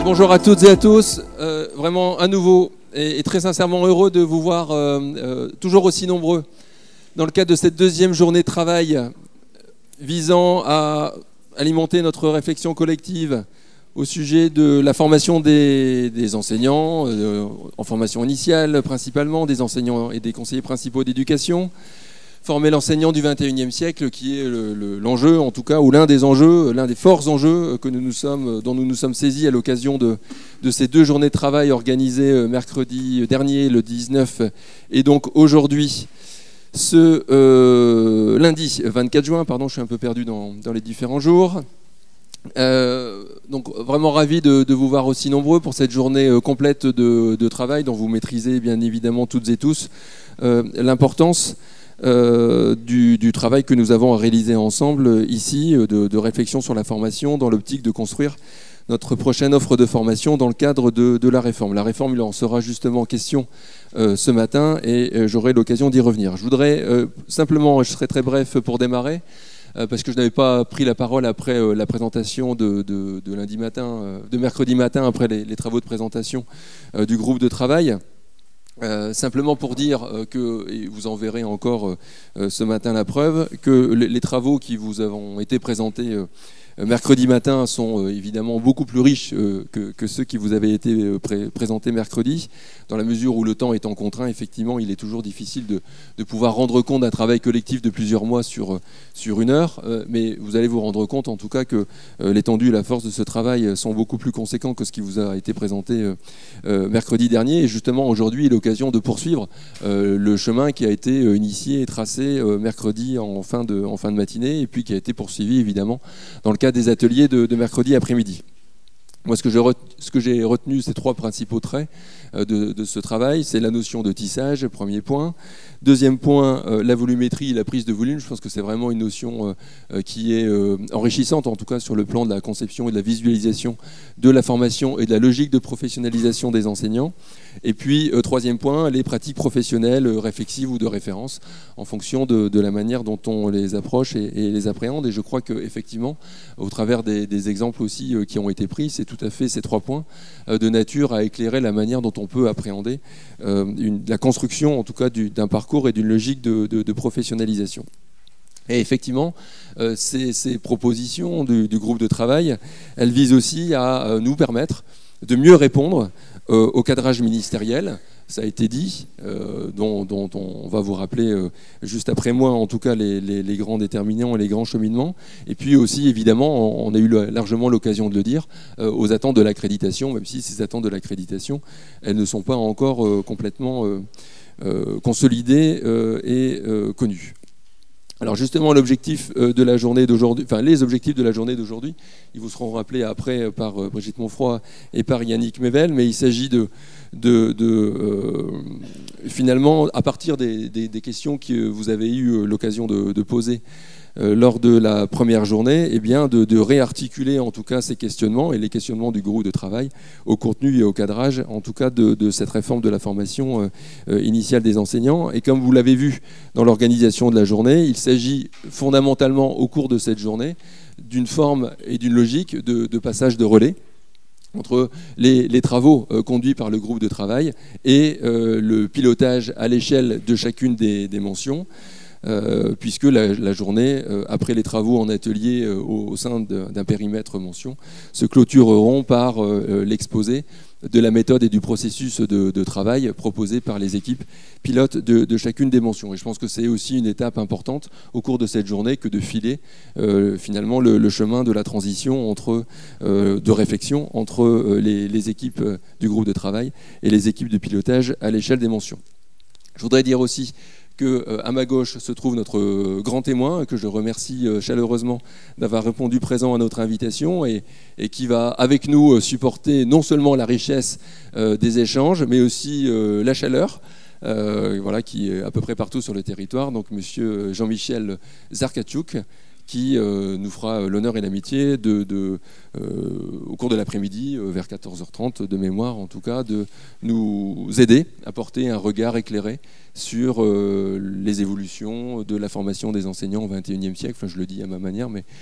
Allez, bonjour à toutes et à tous. Vraiment à nouveau et très sincèrement heureux de vous voir toujours aussi nombreux dans le cadre de cette deuxième journée de travail visant à alimenter notre réflexion collective au sujet de la formation des enseignants, en formation initiale principalement, des enseignants et des conseillers principaux d'éducation. Former l'enseignant du XXIe siècle, qui est l'enjeu, en tout cas, ou l'un des enjeux, l'un des forts enjeux dont nous nous sommes saisis à l'occasion de ces deux journées de travail organisées mercredi dernier, le 19, et donc aujourd'hui, ce lundi 24 juin, pardon, je suis un peu perdu dans les différents jours. Donc vraiment ravi de vous voir aussi nombreux pour cette journée complète de travail dont vous maîtrisez bien évidemment toutes et tous l'importance du travail que nous avons à réaliser ensemble ici, de réflexion sur la formation dans l'optique de construire notre prochaine offre de formation dans le cadre de la réforme. La réforme, il en sera justement question ce matin et j'aurai l'occasion d'y revenir. Je voudrais simplement, je serai très bref pour démarrer, parce que je n'avais pas pris la parole après la présentation de lundi matin, de mercredi matin, après les travaux de présentation du groupe de travail. Simplement pour dire que, et vous en verrez encore ce matin la preuve, que les travaux qui vous ont été présentés mercredi matin sont évidemment beaucoup plus riches que ceux qui vous avaient été présentés mercredi, dans la mesure où le temps étant contraint, effectivement, il est toujours difficile de pouvoir rendre compte d'un travail collectif de plusieurs mois sur une heure, mais vous allez vous rendre compte en tout cas que l'étendue et la force de ce travail sont beaucoup plus conséquents que ce qui vous a été présenté mercredi dernier, et justement aujourd'hui l'occasion de poursuivre le chemin qui a été initié et tracé mercredi en fin de matinée, et puis qui a été poursuivi évidemment dans le cadre des ateliers de mercredi après-midi. Moi, ce que j'ai retenu, ces trois principaux traits de ce travail, c'est la notion de tissage, premier point. Deuxième point, la volumétrie et la prise de volume. Je pense que c'est vraiment une notion qui est enrichissante, en tout cas sur le plan de la conception et de la visualisation de la formation et de la logique de professionnalisation des enseignants. Et puis, troisième point, les pratiques professionnelles réflexives ou de référence en fonction de la manière dont on les approche et les appréhende. Et je crois qu'effectivement, au travers des exemples aussi qui ont été pris, c'est tout à fait ces trois points de nature à éclairer la manière dont on peut appréhender la construction, en tout cas, d'un parcours et d'une logique de professionnalisation. Et effectivement, ces propositions du groupe de travail, elles visent aussi à nous permettre de mieux répondre au cadrage ministériel, ça a été dit, dont on va vous rappeler juste après moi, en tout cas, les grands déterminants et les grands cheminements. Et puis aussi, évidemment, on a eu largement l'occasion de le dire, aux attentes de l'accréditation, même si ces attentes de l'accréditation, elles ne sont pas encore complètement consolidées et connues. Alors justement, l'objectif de la journée d'aujourd'hui, enfin les objectifs de la journée d'aujourd'hui, ils vous seront rappelés après par Brigitte Monfroy et par Yannick Mével, mais il s'agit finalement, à partir des questions que vous avez eu l'occasion de poser lors de la première journée, eh bien de réarticuler en tout cas ces questionnements et les questionnements du groupe de travail au contenu et au cadrage, en tout cas de cette réforme de la formation initiale des enseignants. Et comme vous l'avez vu dans l'organisation de la journée, il s'agit fondamentalement au cours de cette journée d'une forme et d'une logique de passage de relais entre les travaux conduits par le groupe de travail et le pilotage à l'échelle de chacune des mentions. Puisque la journée, après les travaux en atelier au sein d'un périmètre mention, se clôtureront par l'exposé de la méthode et du processus de travail proposé par les équipes pilotes de chacune des mentions. Et je pense que c'est aussi une étape importante au cours de cette journée que de filer finalement le chemin de la transition de réflexion entre les équipes du groupe de travail et les équipes de pilotage à l'échelle des mentions. Je voudrais dire aussi qu'à ma gauche se trouve notre grand témoin, que je remercie chaleureusement d'avoir répondu présent à notre invitation et qui va avec nous supporter non seulement la richesse des échanges, mais aussi la chaleur, qui est à peu près partout sur le territoire. Donc monsieur Jean-Michel Zarkatchouk, qui nous fera l'honneur et l'amitié au cours de l'après-midi, vers 14h30 de mémoire en tout cas, de nous aider à porter un regard éclairé sur les évolutions de la formation des enseignants au XXIe siècle. Enfin, je le dis à ma manière, mais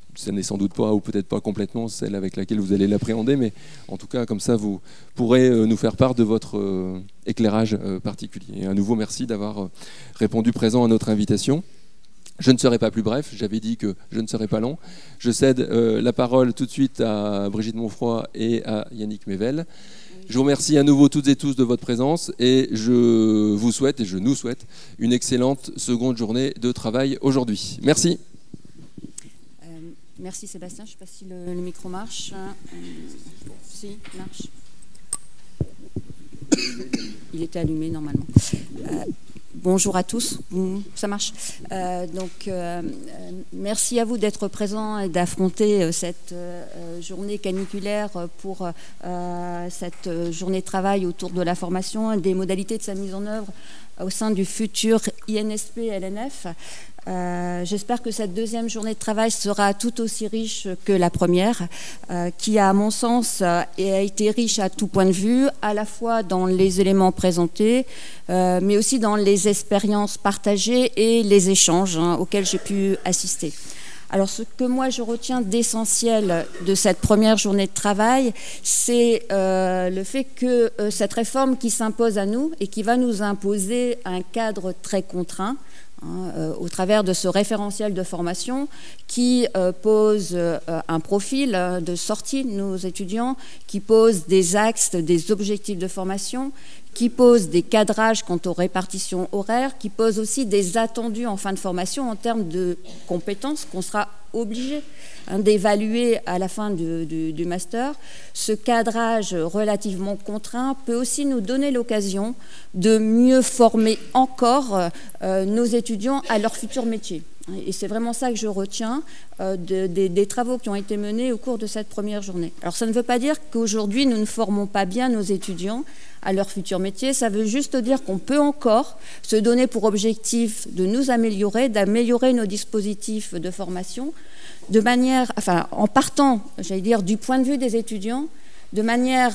ce n'est sans doute pas, ou peut-être pas complètement, celle avec laquelle vous allez l'appréhender, mais en tout cas, comme ça, vous pourrez nous faire part de votre éclairage particulier. Et à nouveau, merci d'avoir répondu présent à notre invitation. Je ne serai pas plus bref, j'avais dit que je ne serai pas long. Je cède la parole tout de suite à Brigitte Monfroy et à Yannick Mével. Je vous remercie à nouveau toutes et tous de votre présence et je vous souhaite, et je nous souhaite, une excellente seconde journée de travail aujourd'hui. Merci. Merci Sébastien, je ne sais pas si le micro marche. Si, il marche. Il était allumé normalement. Bonjour à tous, ça marche. Merci à vous d'être présents et d'affronter cette journée caniculaire pour cette journée de travail autour de la formation et des modalités de sa mise en œuvre au sein du futur INSP-LNF. J'espère que cette deuxième journée de travail sera tout aussi riche que la première, qui, à mon sens, a été riche à tout point de vue, à la fois dans les éléments présentés, mais aussi dans les expériences partagées et les échanges auxquels j'ai pu assister. Alors, ce que moi je retiens d'essentiel de cette première journée de travail, c'est le fait que cette réforme qui s'impose à nous et qui va nous imposer un cadre très contraint, au travers de ce référentiel de formation qui pose un profil de sortie de nos étudiants, qui pose des axes, des objectifs de formation, qui pose des cadrages quant aux répartitions horaires, qui pose aussi des attendus en fin de formation en termes de compétences qu'on sera obligé d'évaluer à la fin du master. Ce cadrage relativement contraint peut aussi nous donner l'occasion de mieux former encore nos étudiants à leur futur métier. Et c'est vraiment ça que je retiens des travaux qui ont été menés au cours de cette première journée. Alors ça ne veut pas dire qu'aujourd'hui nous ne formons pas bien nos étudiants à leur futur métier, ça veut juste dire qu'on peut encore se donner pour objectif de nous améliorer, d'améliorer nos dispositifs de formation, de manière, enfin, en partant, j'allais dire, du point de vue des étudiants, de manière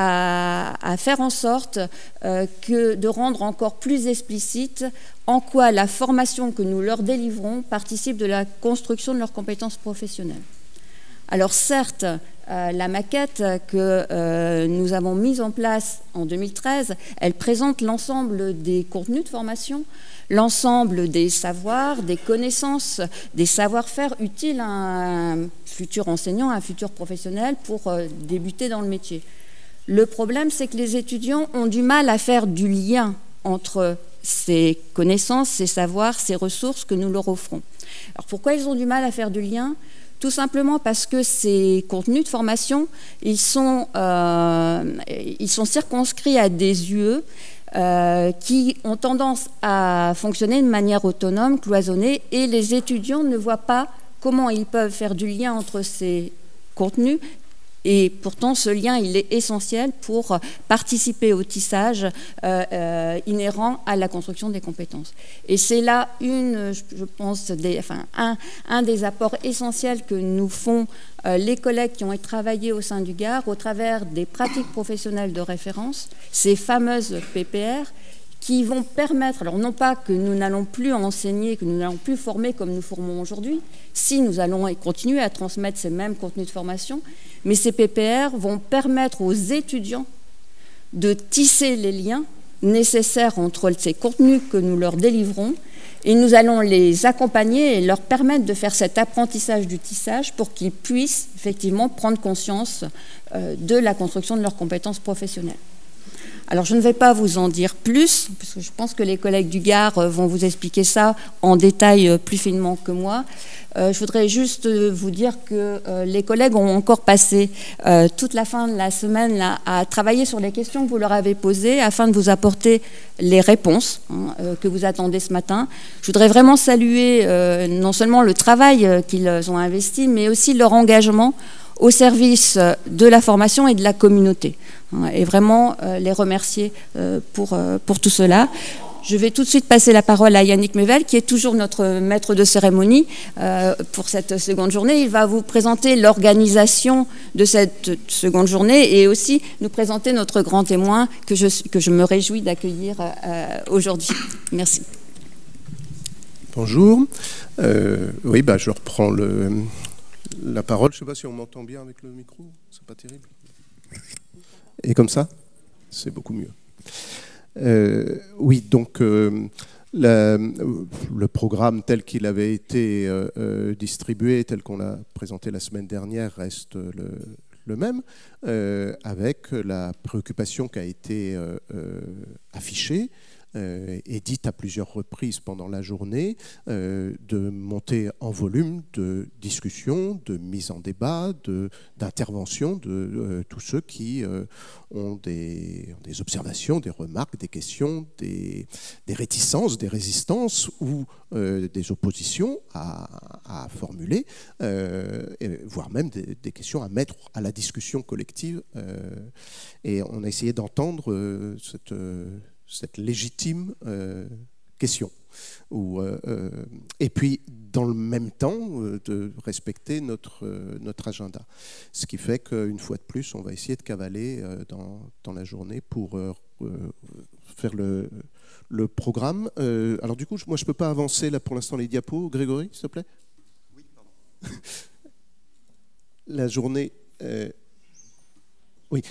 à faire en sorte de rendre encore plus explicite en quoi la formation que nous leur délivrons participe de la construction de leurs compétences professionnelles. Alors certes, la maquette que nous avons mise en place en 2013, elle présente l'ensemble des contenus de formation, l'ensemble des savoirs, des connaissances, des savoir-faire utiles à un futur enseignant, à un futur professionnel pour débuter dans le métier. Le problème, c'est que les étudiants ont du mal à faire du lien entre ces connaissances, ces savoirs, ces ressources que nous leur offrons. Alors pourquoi ils ont du mal à faire du lien ? Tout simplement parce que ces contenus de formation, ils sont circonscrits à des UE qui ont tendance à fonctionner de manière autonome, cloisonnée, et les étudiants ne voient pas comment ils peuvent faire du lien entre ces contenus. Et pourtant, ce lien, il est essentiel pour participer au tissage inhérent à la construction des compétences. Et c'est là je pense, un des apports essentiels que nous font les collègues qui ont travaillé au sein du GAR au travers des pratiques professionnelles de référence, ces fameuses PPR, qui vont permettre, alors non pas que nous n'allons plus enseigner, que nous n'allons plus former comme nous formons aujourd'hui, si nous allons continuer à transmettre ces mêmes contenus de formation, mais ces PPR vont permettre aux étudiants de tisser les liens nécessaires entre ces contenus que nous leur délivrons, et nous allons les accompagner et leur permettre de faire cet apprentissage du tissage pour qu'ils puissent effectivement prendre conscience de la construction de leurs compétences professionnelles. Alors, je ne vais pas vous en dire plus, parce que je pense que les collègues du GAR vont vous expliquer ça en détail plus finement que moi. Je voudrais juste vous dire que les collègues ont encore passé toute la fin de la semaine là, à travailler sur les questions que vous leur avez posées afin de vous apporter les réponses que vous attendez ce matin. Je voudrais vraiment saluer non seulement le travail qu'ils ont investi, mais aussi leur engagement au service de la formation et de la communauté. Et vraiment les remercier pour tout cela. Je vais tout de suite passer la parole à Yannick Mével, qui est toujours notre maître de cérémonie pour cette seconde journée. Il va vous présenter l'organisation de cette seconde journée et aussi nous présenter notre grand témoin que je me réjouis d'accueillir aujourd'hui. Merci. Bonjour. Oui, je reprends la parole. Je ne sais pas si on m'entend bien avec le micro, c'est pas terrible. Et comme ça, c'est beaucoup mieux. Oui, donc le programme tel qu'il avait été distribué, tel qu'on l'a présenté la semaine dernière, reste le même, avec la préoccupation qui a été affichée et dite à plusieurs reprises pendant la journée, de monter en volume de discussion, de mise en débat, d'intervention de tous ceux qui ont des observations, des remarques, des questions, des réticences, des résistances ou des oppositions à formuler, voire même des questions à mettre à la discussion collective. Et on a essayé d'entendre cette légitime question. Et puis, dans le même temps, de respecter notre agenda. Ce qui fait qu'une fois de plus, on va essayer de cavaler dans la journée pour faire le programme. Alors du coup, moi, je ne peux pas avancer là pour l'instant les diapos. Grégory, s'il te plaît. Oui, pardon. La journée... oui.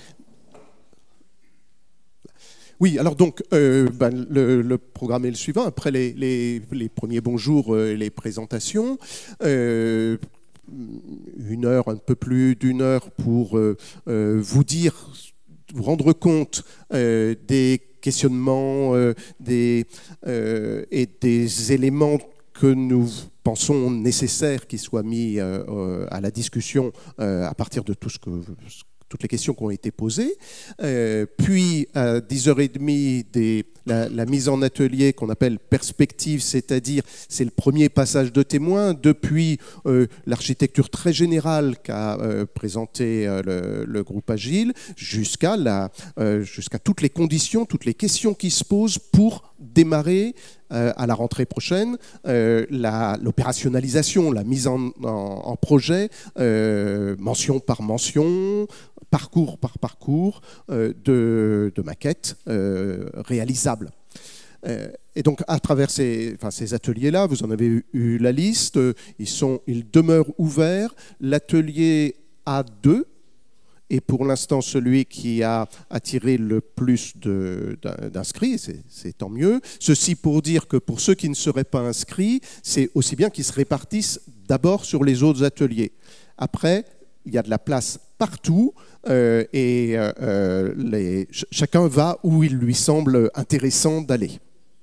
Oui, alors donc, le programme est le suivant. Après les premiers bonjours et les présentations, une heure, un peu plus d'une heure pour vous rendre compte des questionnements et des éléments que nous pensons nécessaires qu'ils soient mis à la discussion à partir de toutes les questions qui ont été posées. Puis, à 10h30, la mise en atelier qu'on appelle perspective, c'est-à-dire c'est le premier passage de témoin depuis l'architecture très générale qu'a présenté le groupe Agile jusqu'à toutes les conditions, toutes les questions qui se posent pour démarrer à la rentrée prochaine l'opérationnalisation, la mise en projet, mention par mention, parcours par parcours de maquettes réalisables. Et donc, à travers ces ateliers-là, vous en avez eu la liste, ils demeurent ouverts. L'atelier A2 est pour l'instant celui qui a attiré le plus d'inscrits, c'est tant mieux. Ceci pour dire que pour ceux qui ne seraient pas inscrits, c'est aussi bien qu'ils se répartissent d'abord sur les autres ateliers. Après, il y a de la place partout et chacun va où il lui semble intéressant d'aller.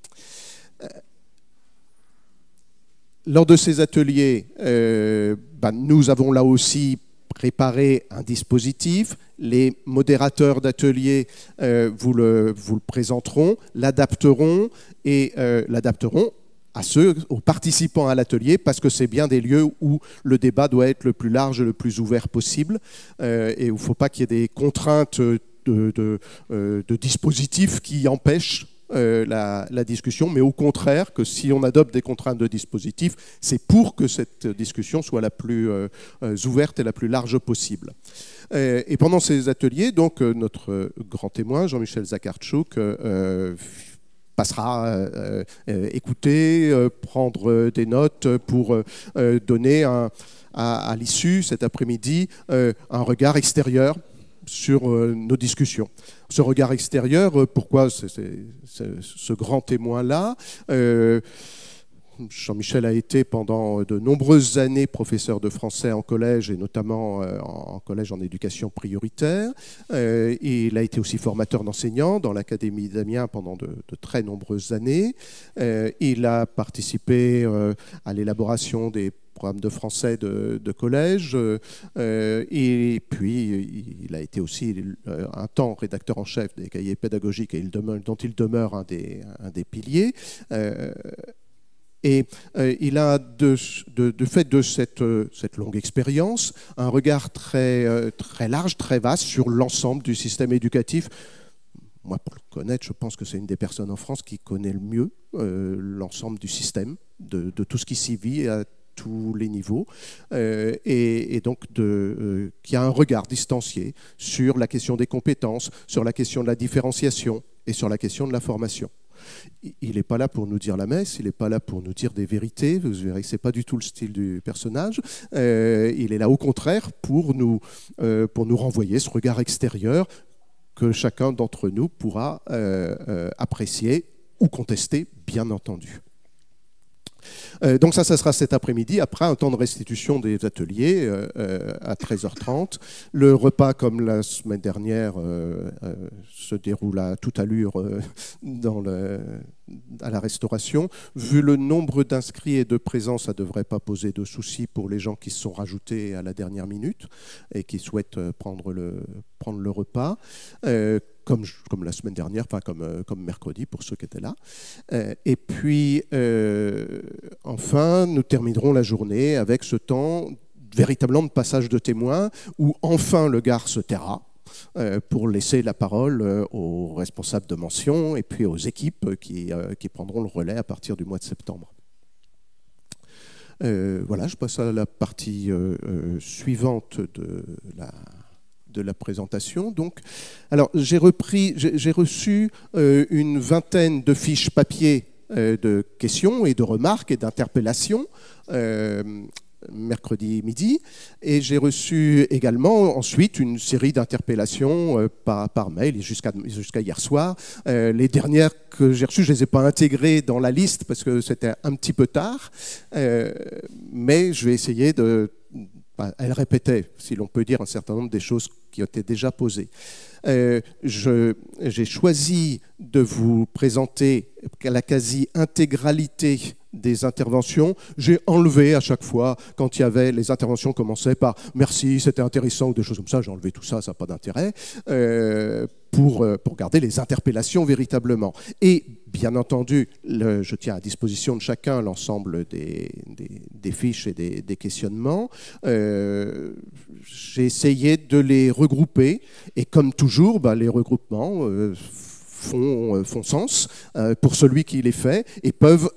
Lors de ces ateliers, nous avons là aussi préparé un dispositif. Les modérateurs d'ateliers vous le présenteront, l'adapteront aux participants à l'atelier, parce que c'est bien des lieux où le débat doit être le plus large, le plus ouvert possible, et où il ne faut pas qu'il y ait des contraintes de dispositifs qui empêchent la discussion, mais au contraire, que si on adopte des contraintes de dispositif, c'est pour que cette discussion soit la plus ouverte et la plus large possible. Et pendant ces ateliers, donc, notre grand témoin, Jean-Michel Zakhartchouk, passera écouter, prendre des notes pour donner à l'issue, cet après-midi, un regard extérieur sur nos discussions. Ce regard extérieur, pourquoi ce grand témoin-là Jean-Michel a été pendant de nombreuses années professeur de français en collège et notamment en collège en éducation prioritaire. Il a été aussi formateur d'enseignants dans l'Académie d'Amiens pendant de très nombreuses années. Il a participé à l'élaboration des programmes de français de collège et puis il a été aussi un temps rédacteur en chef des cahiers pédagogiques dont il demeure un des piliers. Et il a, de fait de cette longue expérience, un regard très large, très vaste sur l'ensemble du système éducatif. Moi, pour le connaître, je pense que c'est une des personnes en France qui connaît le mieux l'ensemble du système, de tout ce qui s'y vit à tous les niveaux, et donc qui a un regard distancié sur la question des compétences, sur la question de la différenciation et sur la question de la formation. Il n'est pas là pour nous dire la messe, il n'est pas là pour nous dire des vérités, vous verrez que ce n'est pas du tout le style du personnage. Il est là au contraire pour nous renvoyer ce regard extérieur que chacun d'entre nous pourra apprécier ou contester, bien entendu. Donc ça sera cet après-midi, après un temps de restitution des ateliers à 13h30. Le repas, comme la semaine dernière, se déroule à toute allure à la restauration. Vu le nombre d'inscrits et de présents, ça ne devrait pas poser de soucis pour les gens qui se sont rajoutés à la dernière minute et qui souhaitent prendre le repas. Comme la semaine dernière, enfin comme mercredi pour ceux qui étaient là. Et puis, enfin, nous terminerons la journée avec ce temps véritablement de passage de témoins où enfin le Gard se taira pour laisser la parole aux responsables de mention et puis aux équipes qui prendront le relais à partir du mois de septembre. Voilà, je passe à la partie suivante de la présentation. Donc, alors, j'ai reçu une vingtaine de fiches papier de questions et de remarques et d'interpellations mercredi midi, et j'ai reçu également ensuite une série d'interpellations par mail jusqu'à hier soir. Les dernières que j'ai reçues, je ne les ai pas intégrées dans la liste parce que c'était un petit peu tard, mais je vais essayer de... Elle répétait, si l'on peut dire, un certain nombre des choses qui ont été déjà posées. J'ai choisi de vous présenter la quasi-intégralité des interventions. J'ai enlevé à chaque fois, quand il y avait les interventions commençaient par « merci, c'était intéressant » ou des choses comme ça, j'ai enlevé tout ça, ça n'a pas d'intérêt, pour garder les interpellations véritablement. Et bien entendu, je tiens à disposition de chacun l'ensemble des fiches et des questionnements. J'ai essayé de les regrouper et comme toujours, les regroupements font sens pour celui qui les fait et peuvent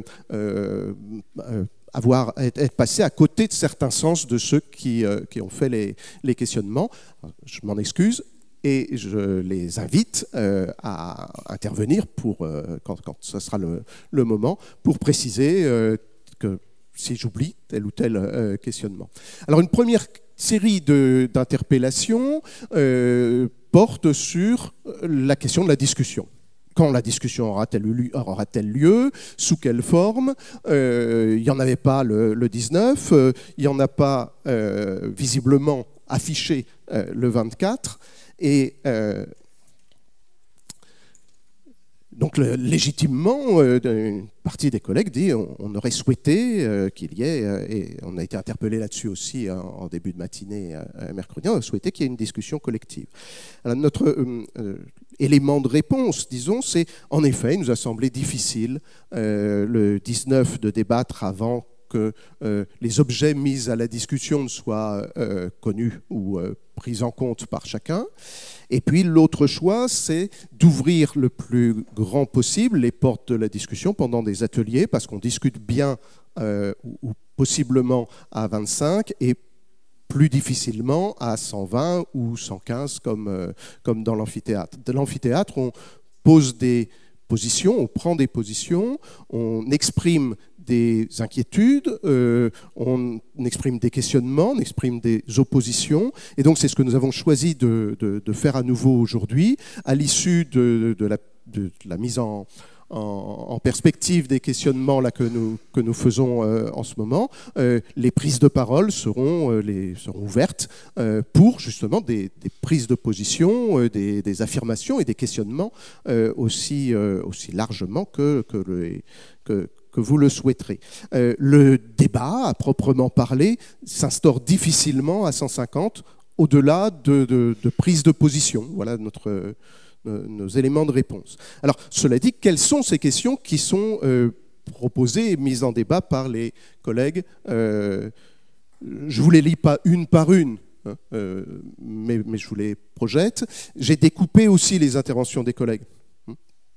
être passés à côté de certains sens de ceux qui ont fait les questionnements. Je m'en excuse. Et je les invite à intervenir quand ce sera le moment pour préciser que si j'oublie tel ou tel questionnement. Alors une première série d'interpellations porte sur la question de la discussion. Quand la discussion aura-t-elle lieu? Sous quelle forme? Il n'y en avait pas le 19, il n'y en a pas visiblement affiché le 24. Et donc légitimement, une partie des collègues dit on aurait souhaité qu'il y ait, et on a été interpellé là-dessus aussi en début de matinée mercredi, on a souhaité qu'il y ait une discussion collective. Alors, notre élément de réponse, disons, c'est en effet, il nous a semblé difficile le 19 de débattre avant que les objets mis à la discussion ne soient connus ou pris en compte par chacun. Et puis l'autre choix, c'est d'ouvrir le plus grand possible les portes de la discussion pendant des ateliers, parce qu'on discute bien ou possiblement à 25 et plus difficilement à 120 ou 115 comme dans l'amphithéâtre. Dans l'amphithéâtre, on pose des positions, on prend des positions, on exprime des inquiétudes, on exprime des questionnements, on exprime des oppositions. Et donc c'est ce que nous avons choisi de faire à nouveau aujourd'hui, à l'issue de la mise en perspective des questionnements là, que nous faisons en ce moment. Les prises de parole seront ouvertes pour justement des prises de position, des affirmations et des questionnements aussi largement que vous le souhaiterez. Le débat, à proprement parler, s'instaure difficilement à 150 au-delà de prise de position. Voilà nos éléments de réponse. Alors, cela dit, quelles sont ces questions qui sont proposées et mises en débat par les collègues? Je ne vous les lis pas une par une, hein, mais je vous les projette. J'ai découpé aussi les interventions des collègues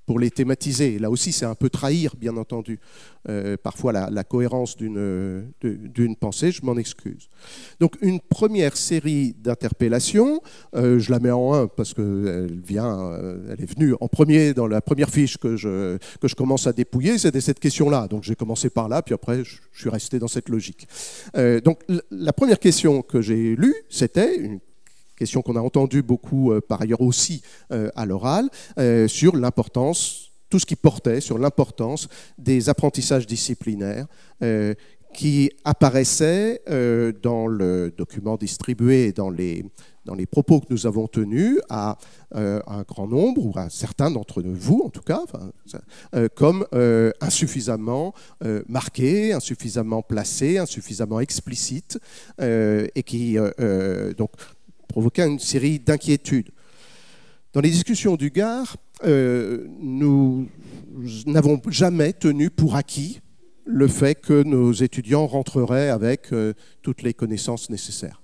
pour les thématiser. Là aussi, c'est un peu trahir, bien entendu, parfois la cohérence d'une pensée, je m'en excuse. Donc une première série d'interpellations, je la mets en 1 parce qu'elle elle est venue en premier dans la première fiche que je commence à dépouiller, c'était cette question-là. Donc j'ai commencé par là, puis après je suis resté dans cette logique. Donc la première question que j'ai lue, c'était une question qu'on a entendue beaucoup par ailleurs aussi à l'oral, sur l'importance, tout ce qui portait sur l'importance des apprentissages disciplinaires qui apparaissaient dans le document distribué et dans les propos que nous avons tenus à un grand nombre, ou à certains d'entre vous en tout cas, comme insuffisamment marqués, insuffisamment placés, insuffisamment explicites, et qui donc provoquait une série d'inquiétudes. Dans les discussions du Gard, nous n'avons jamais tenu pour acquis le fait que nos étudiants rentreraient avec toutes les connaissances nécessaires.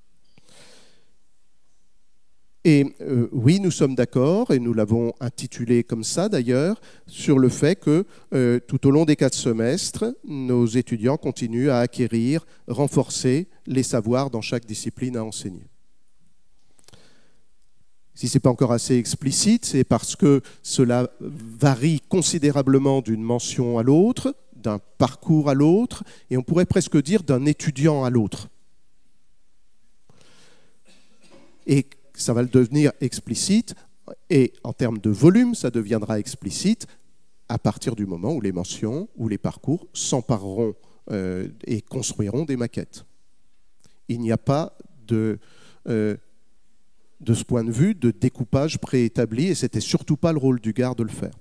Et oui, nous sommes d'accord, et nous l'avons intitulé comme ça d'ailleurs, sur le fait que tout au long des 4 semestres, nos étudiants continuent à acquérir, renforcer les savoirs dans chaque discipline à enseigner. Si ce n'est pas encore assez explicite, c'est parce que cela varie considérablement d'une mention à l'autre, d'un parcours à l'autre, et on pourrait presque dire d'un étudiant à l'autre. Et ça va le devenir explicite, et en termes de volume, ça deviendra explicite à partir du moment où les mentions, où les parcours s'empareront et construiront des maquettes. Il n'y a pas de ce point de vue, de découpage préétabli, et ce n'était surtout pas le rôle du Gard de le faire.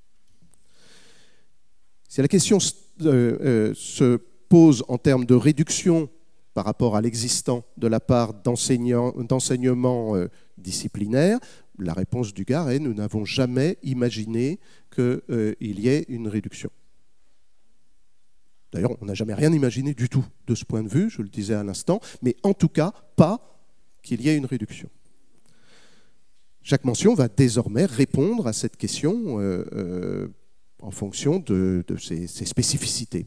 Si la question se pose en termes de réduction par rapport à l'existant de la part d'enseignement disciplinaire, la réponse du Gard est « nous n'avons jamais imaginé qu'il y ait une réduction ». D'ailleurs, on n'a jamais rien imaginé du tout de ce point de vue, je le disais à l'instant, mais en tout cas, pas qu'il y ait une réduction. Chaque mention va désormais répondre à cette question en fonction de ses spécificités.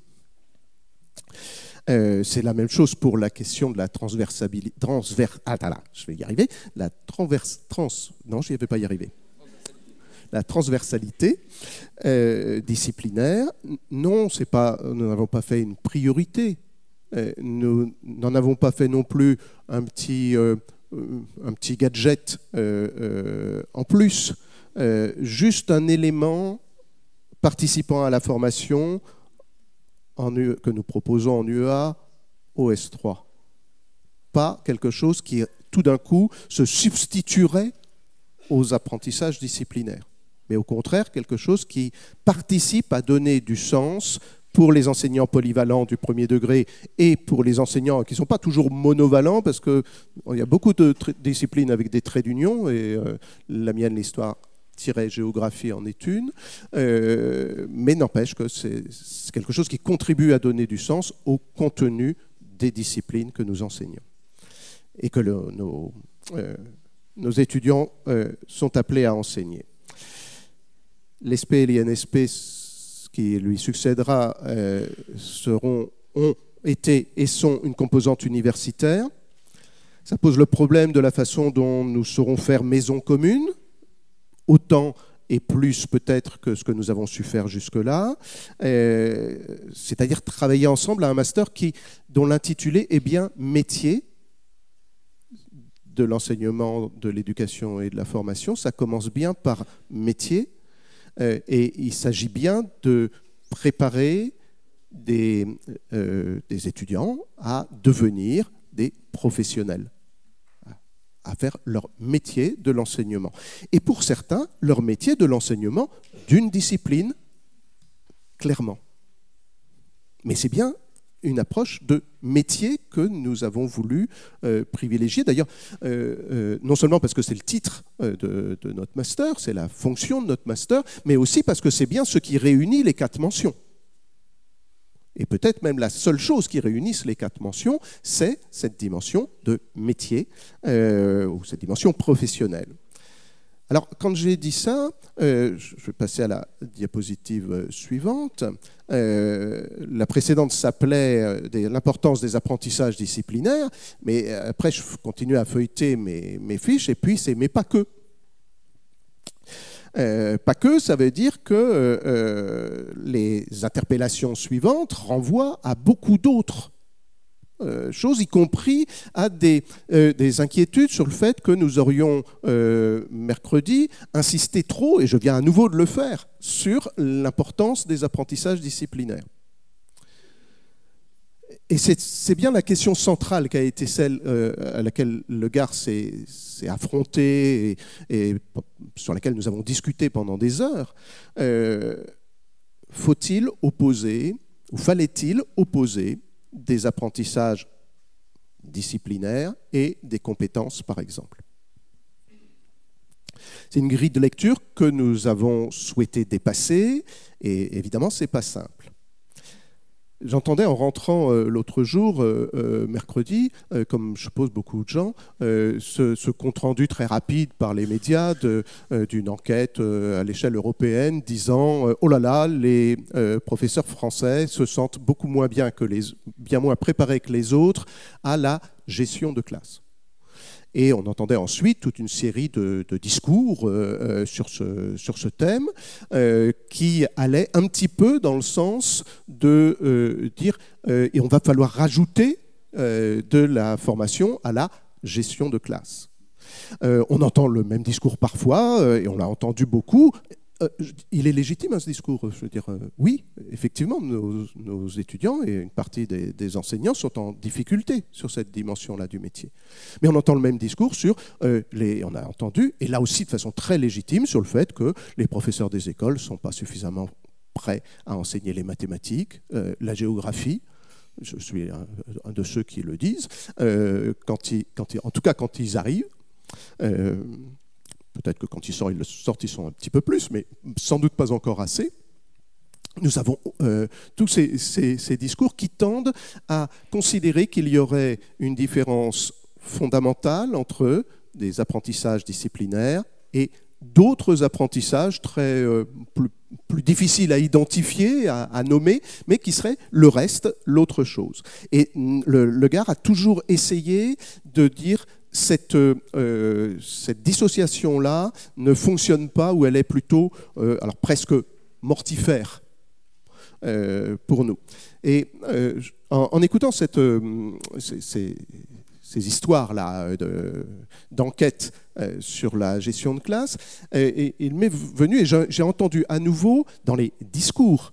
C'est la même chose pour la question de la transversabilité. Je vais y arriver. Non, je n'y vais pas y arriver. La transversalité disciplinaire. Non, nous n'avons pas fait une priorité. Nous n'en avons pas fait non plus un petit gadget en plus, juste un élément participant à la formation que nous proposons en UEA OS3. Pas quelque chose qui, tout d'un coup, se substituerait aux apprentissages disciplinaires, mais au contraire, quelque chose qui participe à donner du sens pour les enseignants polyvalents du premier degré et pour les enseignants qui ne sont pas toujours monovalents, parce qu'il y a beaucoup de disciplines avec des traits d'union, et la mienne, l'histoire-géographie en est une, mais n'empêche que c'est quelque chose qui contribue à donner du sens au contenu des disciplines que nous enseignons et que nos étudiants sont appelés à enseigner. L'ESP et l'INSP qui lui succédera ont été et sont une composante universitaire. Ça pose le problème de la façon dont nous saurons faire maison commune, autant et plus peut-être que ce que nous avons su faire jusque-là, c'est-à-dire travailler ensemble à un master dont l'intitulé est bien « Métier de l'enseignement, de l'éducation et de la formation ». Ça commence bien par « métier ». Et il s'agit bien de préparer des étudiants à devenir des professionnels, à faire leur métier de l'enseignement. Et pour certains, leur métier de l'enseignement d'une discipline, clairement. Mais c'est bien une approche de métier que nous avons voulu privilégier. D'ailleurs, non seulement parce que c'est le titre de notre master, c'est la fonction de notre master, mais aussi parce que c'est bien ce qui réunit les 4 mentions. Et peut-être même la seule chose qui réunisse les 4 mentions, c'est cette dimension de métier, ou cette dimension professionnelle. Alors, quand j'ai dit ça, je vais passer à la diapositive suivante. La précédente s'appelait l'importance des apprentissages disciplinaires, mais après, je continue à feuilleter mes fiches, et puis c'est « mais pas que ». Pas que, ça veut dire que les interpellations suivantes renvoient à beaucoup d'autres choses, y compris à des inquiétudes sur le fait que nous aurions mercredi insisté trop, et je viens à nouveau de le faire, sur l'importance des apprentissages disciplinaires. Et c'est bien la question centrale qui a été celle à laquelle Le Gard s'est affronté et sur laquelle nous avons discuté pendant des heures. Faut-il opposer, ou fallait-il opposer des apprentissages disciplinaires et des compétences, par exemple? C'est une grille de lecture que nous avons souhaité dépasser, et évidemment, ce n'est pas simple. J'entendais en rentrant l'autre jour, mercredi, comme je suppose beaucoup de gens, ce compte-rendu très rapide par les médias d'une enquête à l'échelle européenne disant « Oh là là, les professeurs français se sentent beaucoup moins bien moins préparés que les autres à la gestion de classe ». Et on entendait ensuite toute une série de discours sur ce thème qui allaient un petit peu dans le sens de dire et on va falloir rajouter de la formation à la gestion de classe. On entend le même discours parfois, et on l'a entendu beaucoup. Il est légitime, ce discours. Je veux dire, oui, effectivement, nos étudiants et une partie des enseignants sont en difficulté sur cette dimension-là du métier. Mais on entend le même discours sur on a entendu, et là aussi de façon très légitime, sur le fait que les professeurs des écoles ne sont pas suffisamment prêts à enseigner les mathématiques, la géographie. Je suis un de ceux qui le disent, en tout cas quand ils arrivent. Peut-être que quand ils sortent, ils sont un petit peu plus, mais sans doute pas encore assez. Nous avons tous ces discours qui tendent à considérer qu'il y aurait une différence fondamentale entre des apprentissages disciplinaires et d'autres apprentissages plus difficiles à identifier, à nommer, mais qui seraient le reste, l'autre chose. Et Le Gard a toujours essayé de dire cette dissociation-là ne fonctionne pas, ou elle est plutôt alors presque mortifère pour nous. Et en écoutant ces histoires-là d'enquête sur la gestion de classe, il m'est venu, et j'ai entendu à nouveau dans les discours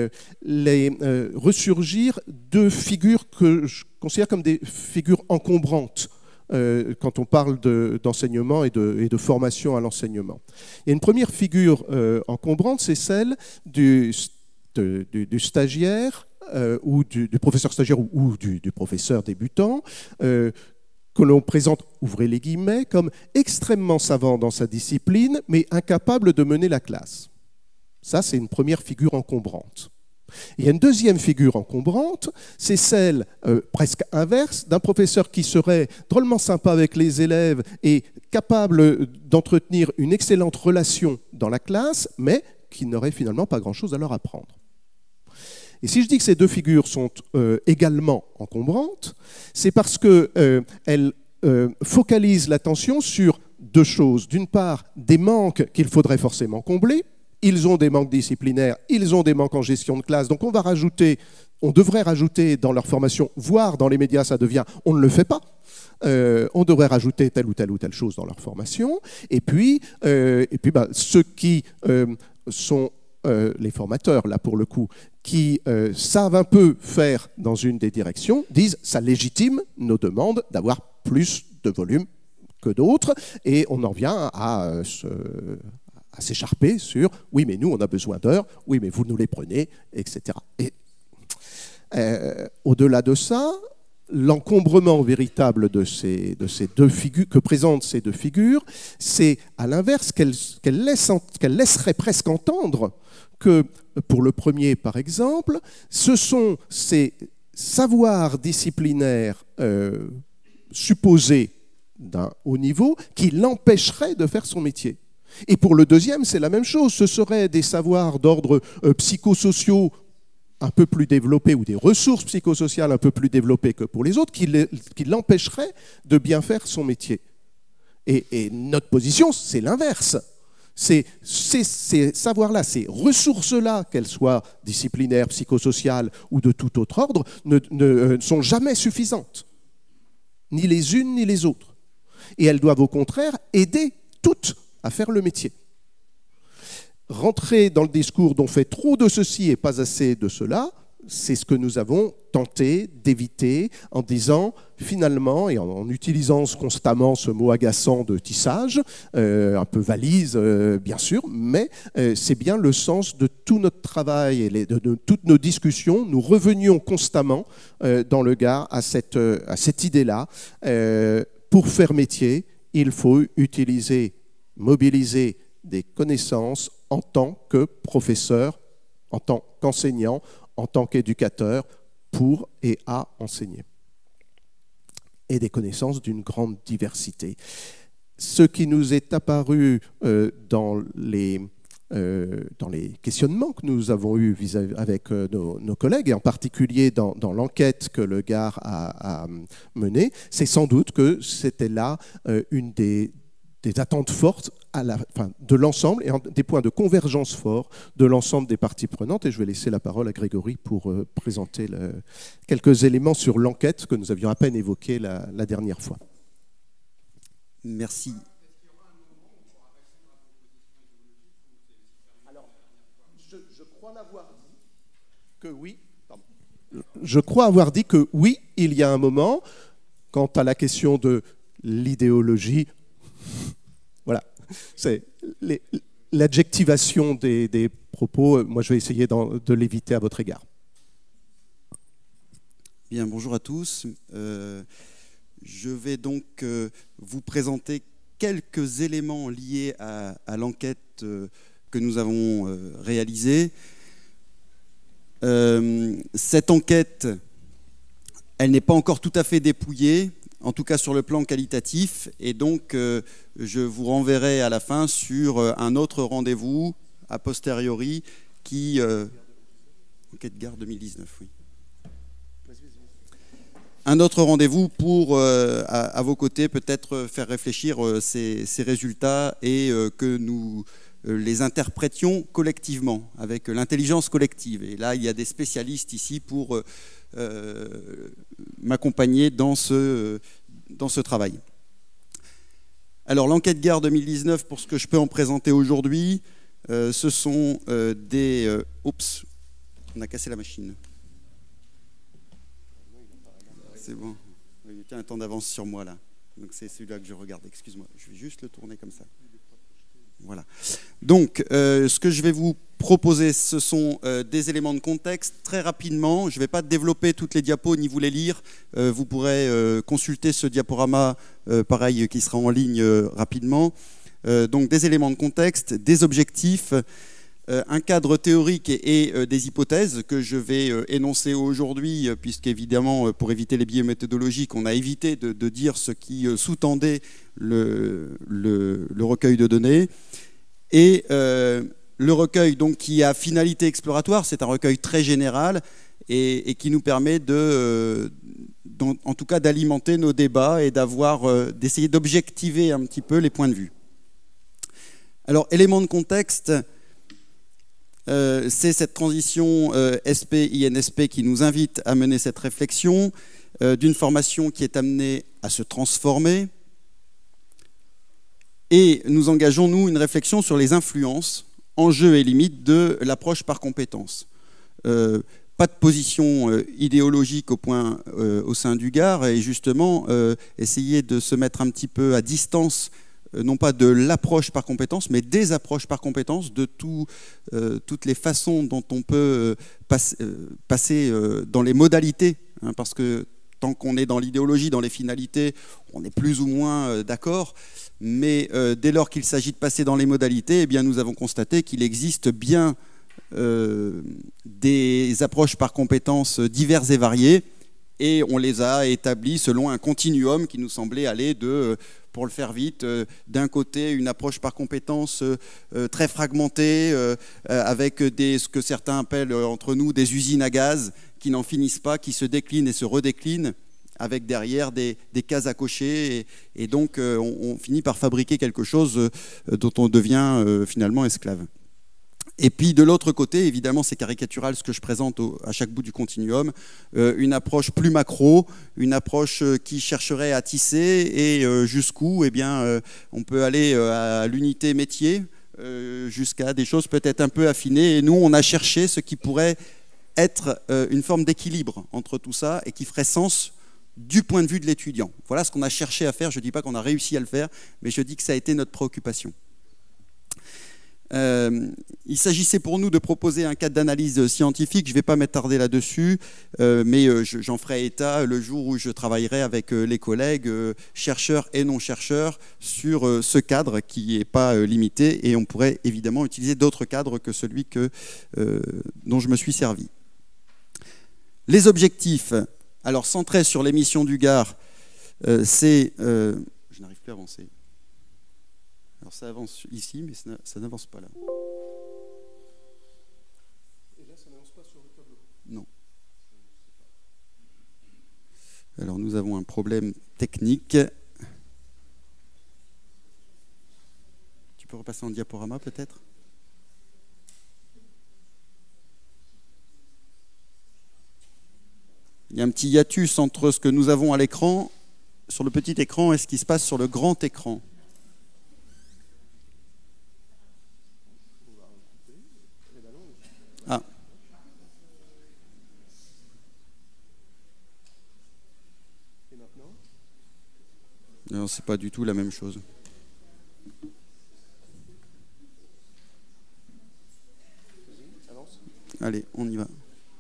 ressurgir deux figures que je considère comme des figures encombrantes quand on parle d'enseignement et de formation à l'enseignement. Il y a une première figure encombrante, c'est celle du stagiaire ou du professeur stagiaire ou du professeur débutant, que l'on présente, ouvrez les guillemets, comme extrêmement savant dans sa discipline, mais incapable de mener la classe. Ça, c'est une première figure encombrante. Il y a une deuxième figure encombrante, c'est celle presque inverse d'un professeur qui serait drôlement sympa avec les élèves et capable d'entretenir une excellente relation dans la classe, mais qui n'aurait finalement pas grand-chose à leur apprendre. Et si je dis que ces deux figures sont également encombrantes, c'est parce qu'elles focalisent l'attention sur deux choses. D'une part, des manques qu'il faudrait forcément combler. Ils ont des manques disciplinaires, ils ont des manques en gestion de classe, donc on devrait rajouter dans leur formation, voire dans les médias ça devient, on ne le fait pas, on devrait rajouter telle ou telle chose dans leur formation, et puis ceux qui sont les formateurs, là pour le coup, qui savent un peu faire dans une des directions, disent ça légitime nos demandes d'avoir plus de volume que d'autres, et on en vient à s'écharper sur « oui, mais nous, on a besoin d'heures, oui, mais vous nous les prenez, etc. » Et au-delà de ça, l'encombrement véritable de ces deux figures, que présentent ces deux figures, c'est à l'inverse qu'elle laisserait presque entendre que, pour le premier par exemple, ce sont ces savoirs disciplinaires supposés d'un haut niveau qui l'empêcheraient de faire son métier. Et pour le deuxième, c'est la même chose. Ce seraient des savoirs d'ordre psychosociaux un peu plus développés ou des ressources psychosociales un peu plus développées que pour les autres qui l'empêcheraient de bien faire son métier. Et notre position, c'est l'inverse. Ces savoirs-là, ces ressources-là, qu'elles soient disciplinaires, psychosociales ou de tout autre ordre, ne sont jamais suffisantes. Ni les unes ni les autres. Et elles doivent au contraire aider toutes à faire le métier. Rentrer dans le discours d'on fait trop de ceci et pas assez de cela, c'est ce que nous avons tenté d'éviter en disant finalement, et en utilisant constamment ce mot agaçant de tissage, un peu valise bien sûr, mais c'est bien le sens de tout notre travail et de toutes nos discussions. Nous revenions constamment dans le Gard à cette idée-là. Pour faire métier, il faut utiliser, mobiliser des connaissances en tant que professeur, en tant qu'enseignant, en tant qu'éducateur, pour et à enseigner. Et des connaissances d'une grande diversité. Ce qui nous est apparu dans les questionnements que nous avons eus avec nos collègues, et en particulier dans l'enquête que le Gard a menée, c'est sans doute que c'était là une des attentes fortes de l'ensemble et des points de convergence forts de l'ensemble des parties prenantes. Et je vais laisser la parole à Grégory pour présenter quelques éléments sur l'enquête que nous avions à peine évoquée la dernière fois. Merci. Alors, je crois l'avoir dit que oui. Pardon. Je crois avoir dit que oui, il y a un moment, quant à la question de l'idéologie. Voilà, c'est l'adjectivation des propos. Moi, je vais essayer de l'éviter à votre égard. Bien, bonjour à tous. Je vais donc vous présenter quelques éléments liés à l'enquête que nous avons réalisée. Cette enquête, elle n'est pas encore tout à fait dépouillée, en tout cas sur le plan qualitatif, et donc je vous renverrai à la fin sur un autre rendez-vous a posteriori qui... Enquête Gard 2019, oui. Un autre rendez-vous pour, à vos côtés, peut-être faire réfléchir ces résultats et que nous les interprétions collectivement, avec l'intelligence collective. Et là, il y a des spécialistes ici pour m'accompagner dans ce travail. Alors, l'enquête Gard 2019, pour ce que je peux en présenter aujourd'hui, ce sont des... Oups, on a cassé la machine. C'est bon. Il y a un temps d'avance sur moi, là. Donc, c'est celui-là que je regarde. Excuse-moi, je vais juste le tourner comme ça. Voilà. Donc, ce que je vais vous proposer, ce sont des éléments de contexte. Très rapidement, je ne vais pas développer toutes les diapos ni vous les lire. Vous pourrez consulter ce diaporama, pareil, qui sera en ligne rapidement. Donc, des éléments de contexte, des objectifs, un cadre théorique et des hypothèses que je vais énoncer aujourd'hui, puisqu'évidemment, pour éviter les biais méthodologiques, on a évité de dire ce qui sous-tendait le recueil de données. Et le recueil donc, qui a finalité exploratoire, c'est un recueil très général et qui nous permet en tout cas d'alimenter nos débats et d'essayer d'objectiver un petit peu les points de vue. Alors, élément de contexte, c'est cette transition SP-INSP qui nous invite à mener cette réflexion d'une formation qui est amenée à se transformer. Et nous engageons, nous, une réflexion sur les influences, enjeux et limites de l'approche par compétences. Pas de position idéologique au sein du Gard, et justement, essayer de se mettre un petit peu à distance, non pas de l'approche par compétences, mais des approches par compétences, de toutes les façons dont on peut passer dans les modalités, hein, parce que tant qu'on est dans l'idéologie, dans les finalités, on est plus ou moins d'accord. Mais dès lors qu'il s'agit de passer dans les modalités, eh bien, nous avons constaté qu'il existe bien des approches par compétences diverses et variées, et on les a établies selon un continuum qui nous semblait aller de pour le faire vite, d'un côté une approche par compétences très fragmentée, avec ce que certains appellent entre nous des usines à gaz qui n'en finissent pas, qui se déclinent et se redéclinent, avec derrière des cases à cocher, et donc on finit par fabriquer quelque chose dont on devient finalement esclave. Et puis de l'autre côté, évidemment, c'est caricatural ce que je présente à chaque bout du continuum, une approche plus macro, une approche qui chercherait à tisser, et jusqu'où eh bien, on peut aller à l'unité métier, jusqu'à des choses peut-être un peu affinées. Et nous, on a cherché ce qui pourrait être une forme d'équilibre entre tout ça et qui ferait sens du point de vue de l'étudiant. Voilà ce qu'on a cherché à faire. Je ne dis pas qu'on a réussi à le faire, mais je dis que ça a été notre préoccupation. Il s'agissait pour nous de proposer un cadre d'analyse scientifique. Je ne vais pas m'attarder là-dessus, mais j'en ferai état le jour où je travaillerai avec les collègues, chercheurs et non-chercheurs, sur ce cadre qui n'est pas limité, et on pourrait évidemment utiliser d'autres cadres que celui dont je me suis servi. Les objectifs, alors centrés sur les missions du Gard, c'est... je n'arrive plus à avancer. Alors ça avance ici, mais ça n'avance pas là. Et là, ça n'avance pas sur le tableau? Non. Alors nous avons un problème technique. Tu peux repasser en diaporama peut-être? Il y a un petit hiatus entre ce que nous avons à l'écran, sur le petit écran, et ce qui se passe sur le grand écran. Ah. Non, c'est pas du tout la même chose. Allez, on y va.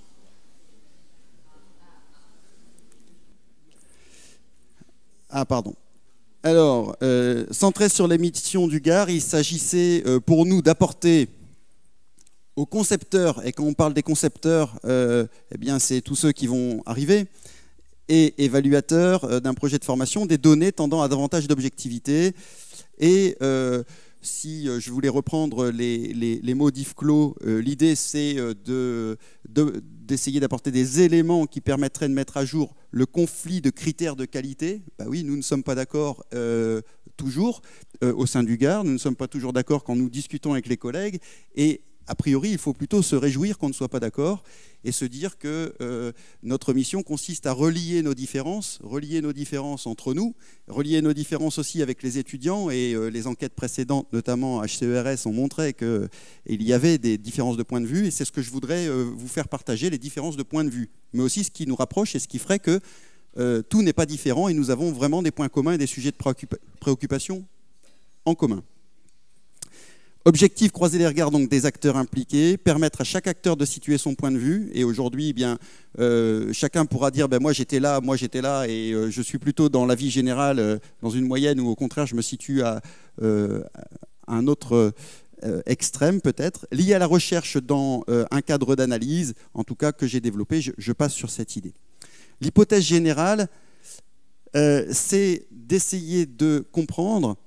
Ah, pardon. Alors, centré sur les missions du Gard, il s'agissait pour nous d'apporter aux concepteurs, et quand on parle des concepteurs, eh bien c'est tous ceux qui vont arriver, et évaluateurs d'un projet de formation, des données tendant à davantage d'objectivité. Et si je voulais reprendre les mots d'Yves Clos, l'idée c'est d'essayer d'apporter des éléments qui permettraient de mettre à jour le conflit de critères de qualité. Bah oui, nous ne sommes pas d'accord toujours au sein du Gard, nous ne sommes pas toujours d'accord quand nous discutons avec les collègues, et a priori, il faut plutôt se réjouir qu'on ne soit pas d'accord et se dire que notre mission consiste à relier nos différences entre nous, relier nos différences aussi avec les étudiants, et les enquêtes précédentes, notamment HCERS, ont montré qu'il y avait des différences de point de vue, et c'est ce que je voudrais vous faire partager, les différences de point de vue, mais aussi ce qui nous rapproche et ce qui ferait que tout n'est pas différent et nous avons vraiment des points communs et des sujets de préoccupation en commun. Objectif, croiser les regards donc des acteurs impliqués, permettre à chaque acteur de situer son point de vue. Et aujourd'hui, eh bien, chacun pourra dire ben, moi j'étais là, et je suis plutôt dans la vie générale, dans une moyenne, ou au contraire je me situe à un autre extrême peut-être, lié à la recherche dans un cadre d'analyse, en tout cas que j'ai développé. Je passe sur cette idée. L'hypothèse générale, c'est d'essayer de comprendre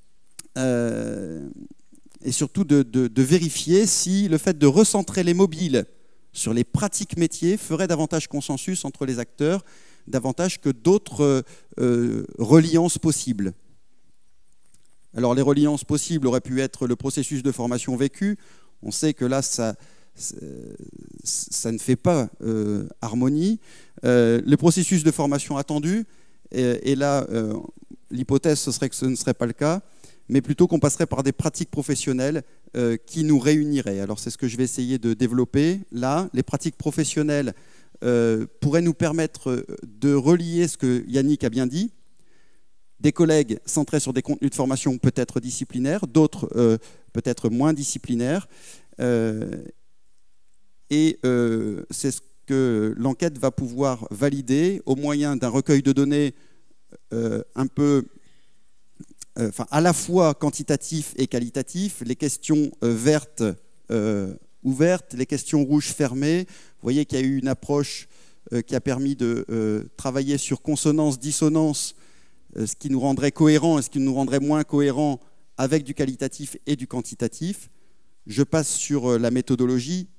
et surtout de vérifier si le fait de recentrer les mobiles sur les pratiques métiers ferait davantage consensus entre les acteurs, davantage que d'autres reliances possibles. Alors les reliances possibles auraient pu être le processus de formation vécu. On sait que là, ça ne fait pas harmonie. Le processus de formation attendu, et là, l'hypothèse, ce serait que ce ne serait pas le cas, mais plutôt qu'on passerait par des pratiques professionnelles qui nous réuniraient. Alors c'est ce que je vais essayer de développer là. Les pratiques professionnelles pourraient nous permettre de relier ce que Yannick a bien dit, des collègues centrés sur des contenus de formation peut-être disciplinaires, d'autres peut-être moins disciplinaires, et c'est ce que l'enquête va pouvoir valider au moyen d'un recueil de données un peu... à la fois quantitatif et qualitatif, les questions vertes ouvertes, les questions rouges fermées. Vous voyez qu'il y a eu une approche qui a permis de travailler sur consonance, dissonance, ce qui nous rendrait cohérent et ce qui nous rendrait moins cohérent avec du qualitatif et du quantitatif. Je passe sur la méthodologie.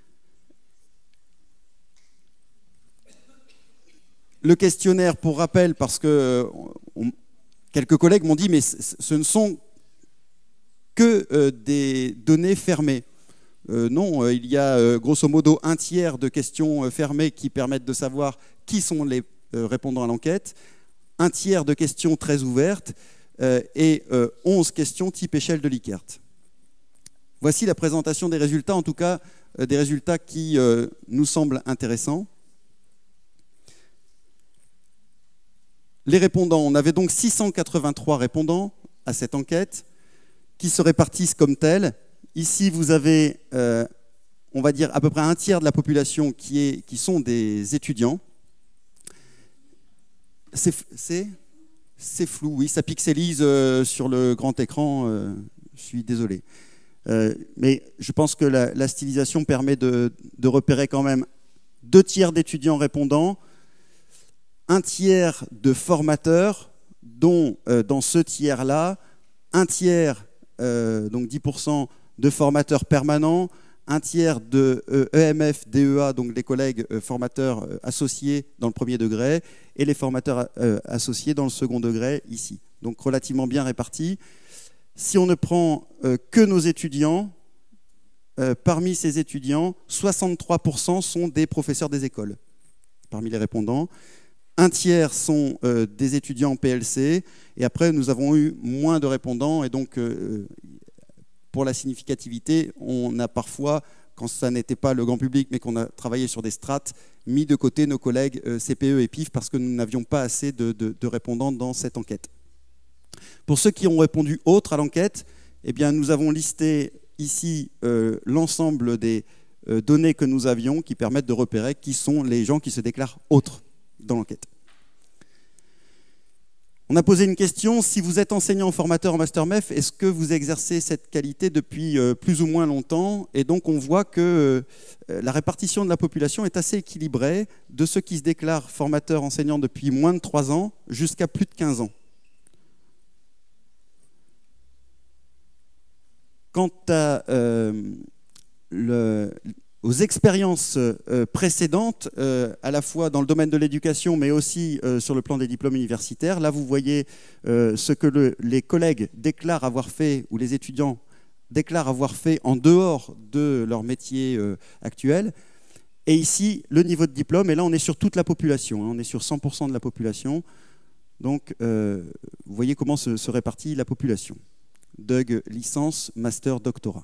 Le questionnaire, pour rappel, parce que quelques collègues m'ont dit mais ce ne sont que des données fermées. Non, il y a grosso modo un tiers de questions fermées qui permettent de savoir qui sont les répondants à l'enquête, un tiers de questions très ouvertes et 11 questions type échelle de Likert. Voici la présentation des résultats, en tout cas des résultats qui nous semblent intéressants. Les répondants, on avait donc 683 répondants à cette enquête qui se répartissent comme tels. Ici, vous avez, on va dire, à peu près un tiers de la population qui sont des étudiants. C'est flou, oui, ça pixelise sur le grand écran, je suis désolé. Mais je pense que la stylisation permet de repérer quand même 2 tiers d'étudiants répondants, 1 tiers de formateurs, dont dans ce tiers-là, 1 tiers, donc 10%, de formateurs permanents, 1 tiers de EMF, DEA, donc les collègues formateurs associés dans le premier degré, et les formateurs associés dans le second degré, ici. Donc relativement bien répartis. Si on ne prend que nos étudiants, parmi ces étudiants, 63% sont des professeurs des écoles, parmi les répondants. 1 tiers sont des étudiants en PLC, et après nous avons eu moins de répondants, et donc pour la significativité, on a parfois, quand ça n'était pas le grand public, mais qu'on a travaillé sur des strates, mis de côté nos collègues CPE et PIF parce que nous n'avions pas assez de répondants dans cette enquête. Pour ceux qui ont répondu autre à l'enquête, eh bien, nous avons listé ici l'ensemble des données que nous avions qui permettent de repérer qui sont les gens qui se déclarent autres dans l'enquête. On a posé une question, si vous êtes enseignant formateur en Master MEF, est-ce que vous exercez cette qualité depuis plus ou moins longtemps? Et donc on voit que la répartition de la population est assez équilibrée, de ceux qui se déclarent formateurs enseignants depuis moins de 3 ans jusqu'à plus de 15 ans. Quant aux expériences précédentes, à la fois dans le domaine de l'éducation, mais aussi sur le plan des diplômes universitaires, là vous voyez ce que les collègues déclarent avoir fait, ou les étudiants déclarent avoir fait en dehors de leur métier actuel. Et ici, le niveau de diplôme, et là on est sur toute la population, hein, on est sur 100% de la population. Donc vous voyez comment se répartit la population. DUG, licence, master, doctorat.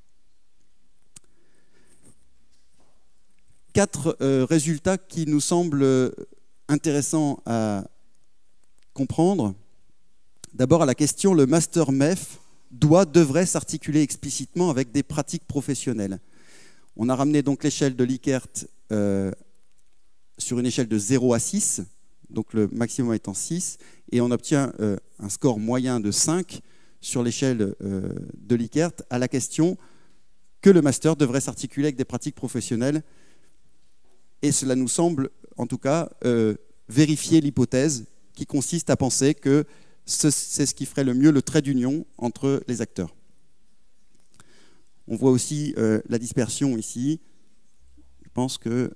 4 résultats qui nous semblent intéressants à comprendre. D'abord, à la question, le Master MEF devrait s'articuler explicitement avec des pratiques professionnelles. On a ramené donc l'échelle de Likert sur une échelle de 0 à 6, donc le maximum étant 6, et on obtient un score moyen de 5 sur l'échelle de Likert à la question que le Master devrait s'articuler avec des pratiques professionnelles. Et cela nous semble, en tout cas, vérifier l'hypothèse qui consiste à penser que c'est ce qui ferait le mieux le trait d'union entre les acteurs. On voit aussi la dispersion ici. Je pense que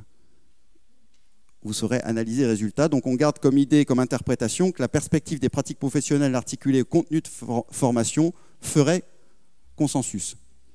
vous saurez analyser les résultats. Donc on garde comme idée, comme interprétation, que la perspective des pratiques professionnelles articulées au contenu de formation ferait consensus.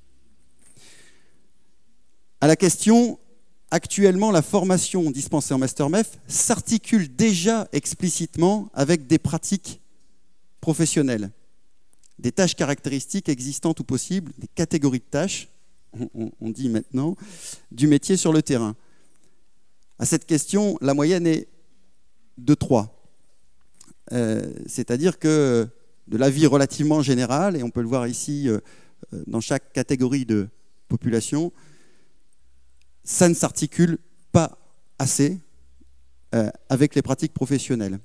À la question... Actuellement, la formation dispensée en Master MEF s'articule déjà explicitement avec des pratiques professionnelles, des tâches caractéristiques existantes ou possibles, des catégories de tâches, on dit maintenant, du métier sur le terrain. À cette question, la moyenne est de 3. C'est-à-dire que de l'avis relativement général, et on peut le voir ici dans chaque catégorie de population, ça ne s'articule pas assez avec les pratiques professionnelles.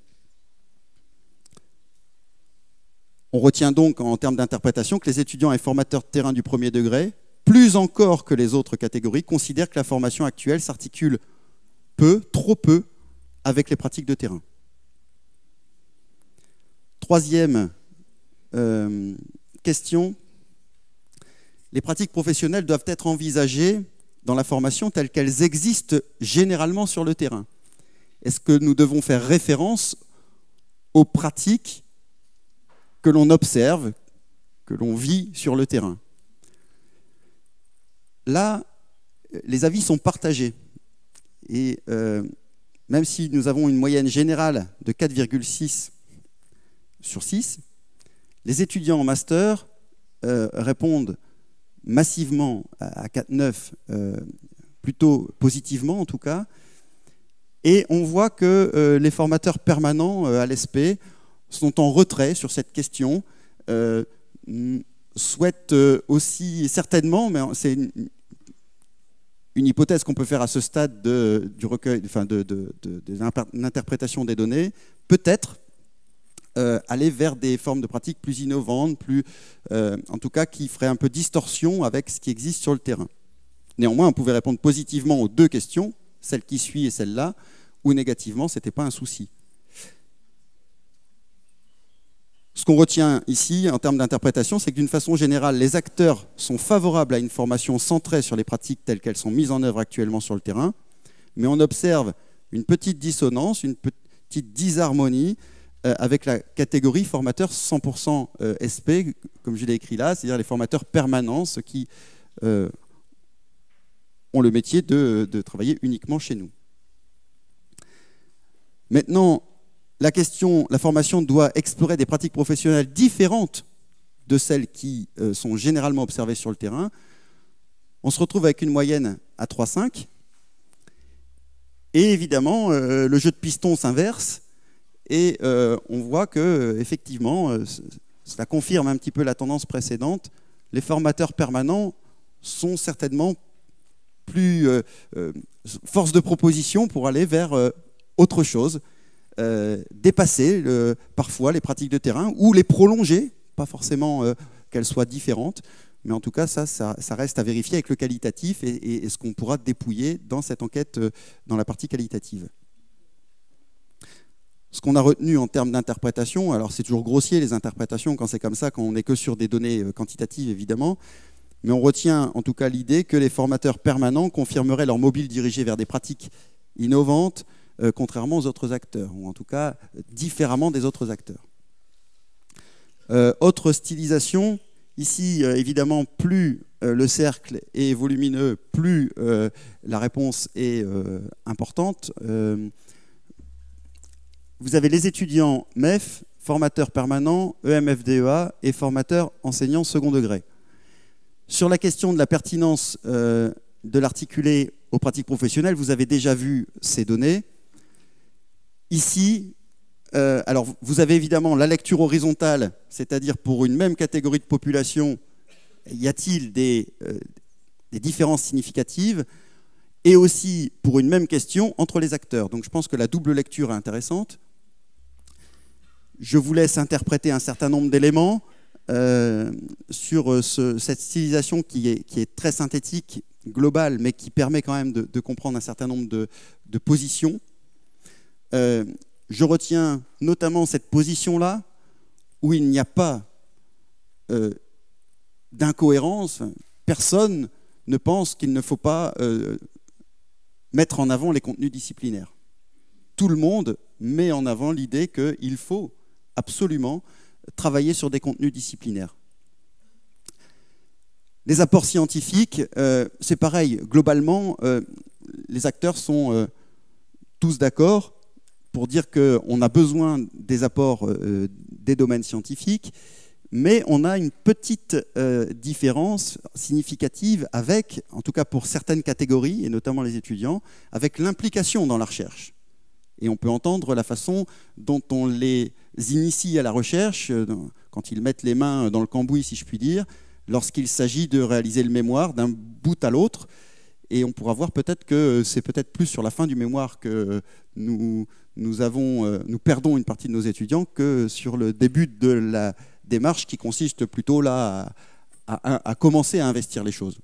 On retient donc en termes d'interprétation que les étudiants et formateurs de terrain du premier degré, plus encore que les autres catégories, considèrent que la formation actuelle s'articule peu, trop peu, avec les pratiques de terrain. Troisième question, les pratiques professionnelles doivent être envisagées dans la formation telles qu'elles existent généralement sur le terrain. Est-ce que nous devons faire référence aux pratiques que l'on observe, que l'on vit sur le terrain? Là, les avis sont partagés. Et même si nous avons une moyenne générale de 4,6 sur 6, les étudiants en master répondent massivement à 4,9, plutôt positivement en tout cas. Et on voit que les formateurs permanents à l'ESP sont en retrait sur cette question, souhaitent aussi certainement, mais c'est une hypothèse qu'on peut faire à ce stade du recueil, enfin de l'interprétation des données, peut-être aller vers des formes de pratiques plus innovantes, en tout cas qui feraient un peu distorsion avec ce qui existe sur le terrain. Néanmoins, on pouvait répondre positivement aux deux questions, celle qui suit et celle-là, ou négativement, ce n'était pas un souci. Ce qu'on retient ici en termes d'interprétation, c'est que d'une façon générale, les acteurs sont favorables à une formation centrée sur les pratiques telles qu'elles sont mises en œuvre actuellement sur le terrain, mais on observe une petite dissonance, une petite disharmonie avec la catégorie formateurs 100% SP, comme je l'ai écrit là, c'est-à-dire les formateurs permanents, ceux qui ont le métier de travailler uniquement chez nous. Maintenant, la formation doit explorer des pratiques professionnelles différentes de celles qui sont généralement observées sur le terrain. On se retrouve avec une moyenne à 3,5. Et évidemment, le jeu de piston s'inverse. Et on voit que, effectivement, cela confirme un petit peu la tendance précédente. Les formateurs permanents sont certainement plus force de proposition pour aller vers autre chose. Dépasser parfois les pratiques de terrain ou les prolonger, pas forcément qu'elles soient différentes, mais en tout cas ça reste à vérifier avec le qualitatif et ce qu'on pourra dépouiller dans cette enquête dans la partie qualitative. Ce qu'on a retenu en termes d'interprétation, alors c'est toujours grossier les interprétations quand c'est comme ça, quand on n'est que sur des données quantitatives évidemment, mais on retient en tout cas l'idée que les formateurs permanents confirmeraient leur mobile dirigé vers des pratiques innovantes, contrairement aux autres acteurs, ou en tout cas différemment des autres acteurs. Autre stylisation, ici évidemment plus le cercle est volumineux, plus la réponse est importante. Vous avez les étudiants MEF, formateurs permanents, EMFDEA et formateurs enseignants second degré. Sur la question de la pertinence de l'articulé aux pratiques professionnelles, vous avez déjà vu ces données. Ici, alors vous avez évidemment la lecture horizontale, c'est-à-dire pour une même catégorie de population, y a-t-il des différences significatives, et aussi pour une même question entre les acteurs. Donc je pense que la double lecture est intéressante. Je vous laisse interpréter un certain nombre d'éléments sur cette stylisation qui est très synthétique, globale, mais qui permet quand même de comprendre un certain nombre de positions. Je retiens notamment cette position-là, où il n'y a pas d'incohérence. Personne ne pense qu'il ne faut pas mettre en avant les contenus disciplinaires. Tout le monde met en avant l'idée qu'il faut absolument travailler sur des contenus disciplinaires. Les apports scientifiques, c'est pareil. Globalement, les acteurs sont tous d'accord pour dire qu'on a besoin des apports des domaines scientifiques, mais on a une petite différence significative avec, en tout cas pour certaines catégories, et notamment les étudiants, avec l'implication dans la recherche. Et on peut entendre la façon dont on les initie à la recherche, quand ils mettent les mains dans le cambouis, si je puis dire, lorsqu'il s'agit de réaliser le mémoire d'un bout à l'autre. Et on pourra voir peut-être que c'est peut-être plus sur la fin du mémoire que nous perdons une partie de nos étudiants que sur le début de la démarche qui consiste plutôt là à commencer à investir les choses.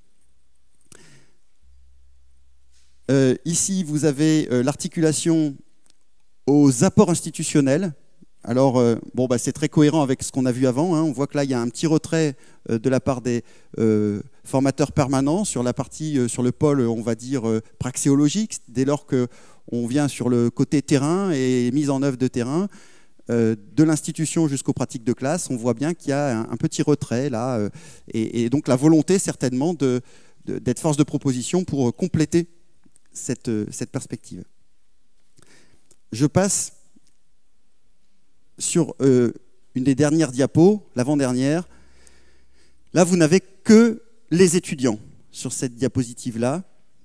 Ici, vous avez l'articulation aux apports institutionnels. Alors, bon, bah, c'est très cohérent avec ce qu'on a vu avant. Hein. On voit que là, il y a un petit retrait de la part des formateurs permanents sur la partie, sur le pôle, on va dire, praxéologique, dès lors qu'on vient sur le côté terrain et mise en œuvre de terrain, de l'institution jusqu'aux pratiques de classe, on voit bien qu'il y a un petit retrait là, et donc la volonté certainement d'être force de proposition pour compléter cette perspective. Je passe sur une des dernières diapos, l'avant-dernière. Là, vous n'avez que les étudiants sur cette diapositive-là,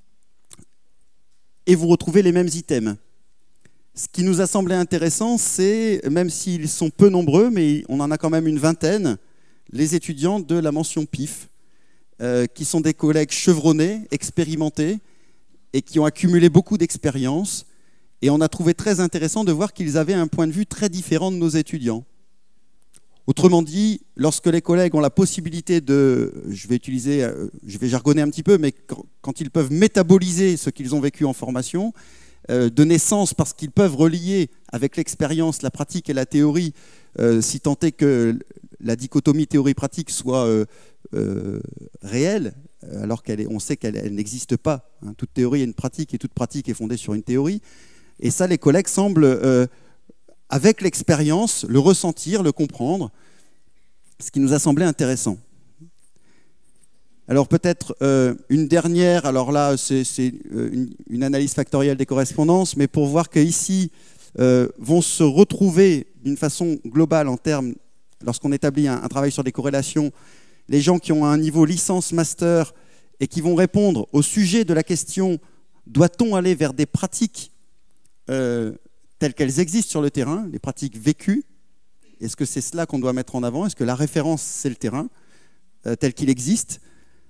et vous retrouvez les mêmes items. Ce qui nous a semblé intéressant, c'est, même s'ils sont peu nombreux, mais on en a quand même une vingtaine, les étudiants de la mention PIF, qui sont des collègues chevronnés, expérimentés, et qui ont accumulé beaucoup d'expérience. Et on a trouvé très intéressant de voir qu'ils avaient un point de vue très différent de nos étudiants. Autrement dit, lorsque les collègues ont la possibilité de, je vais jargonner un petit peu, mais quand ils peuvent métaboliser ce qu'ils ont vécu en formation, de naissance, parce qu'ils peuvent relier avec l'expérience, la pratique et la théorie, si tant est que la dichotomie théorie-pratique soit réelle, alors on sait qu'elle n'existe pas. Hein. Toute théorie est une pratique, et toute pratique est fondée sur une théorie. Et ça, les collègues semblent, avec l'expérience, le ressentir, le comprendre, ce qui nous a semblé intéressant. Alors peut-être une dernière, alors là c'est une analyse factorielle des correspondances, mais pour voir qu'ici vont se retrouver d'une façon globale en termes, lorsqu'on établit un travail sur des corrélations, les gens qui ont un niveau licence, master, et qui vont répondre au sujet de la question « doit-on aller vers des pratiques telles qu'elles existent sur le terrain, les pratiques vécues? Est-ce que c'est cela qu'on doit mettre en avant? Est-ce que la référence, c'est le terrain tel qu'il existe ?»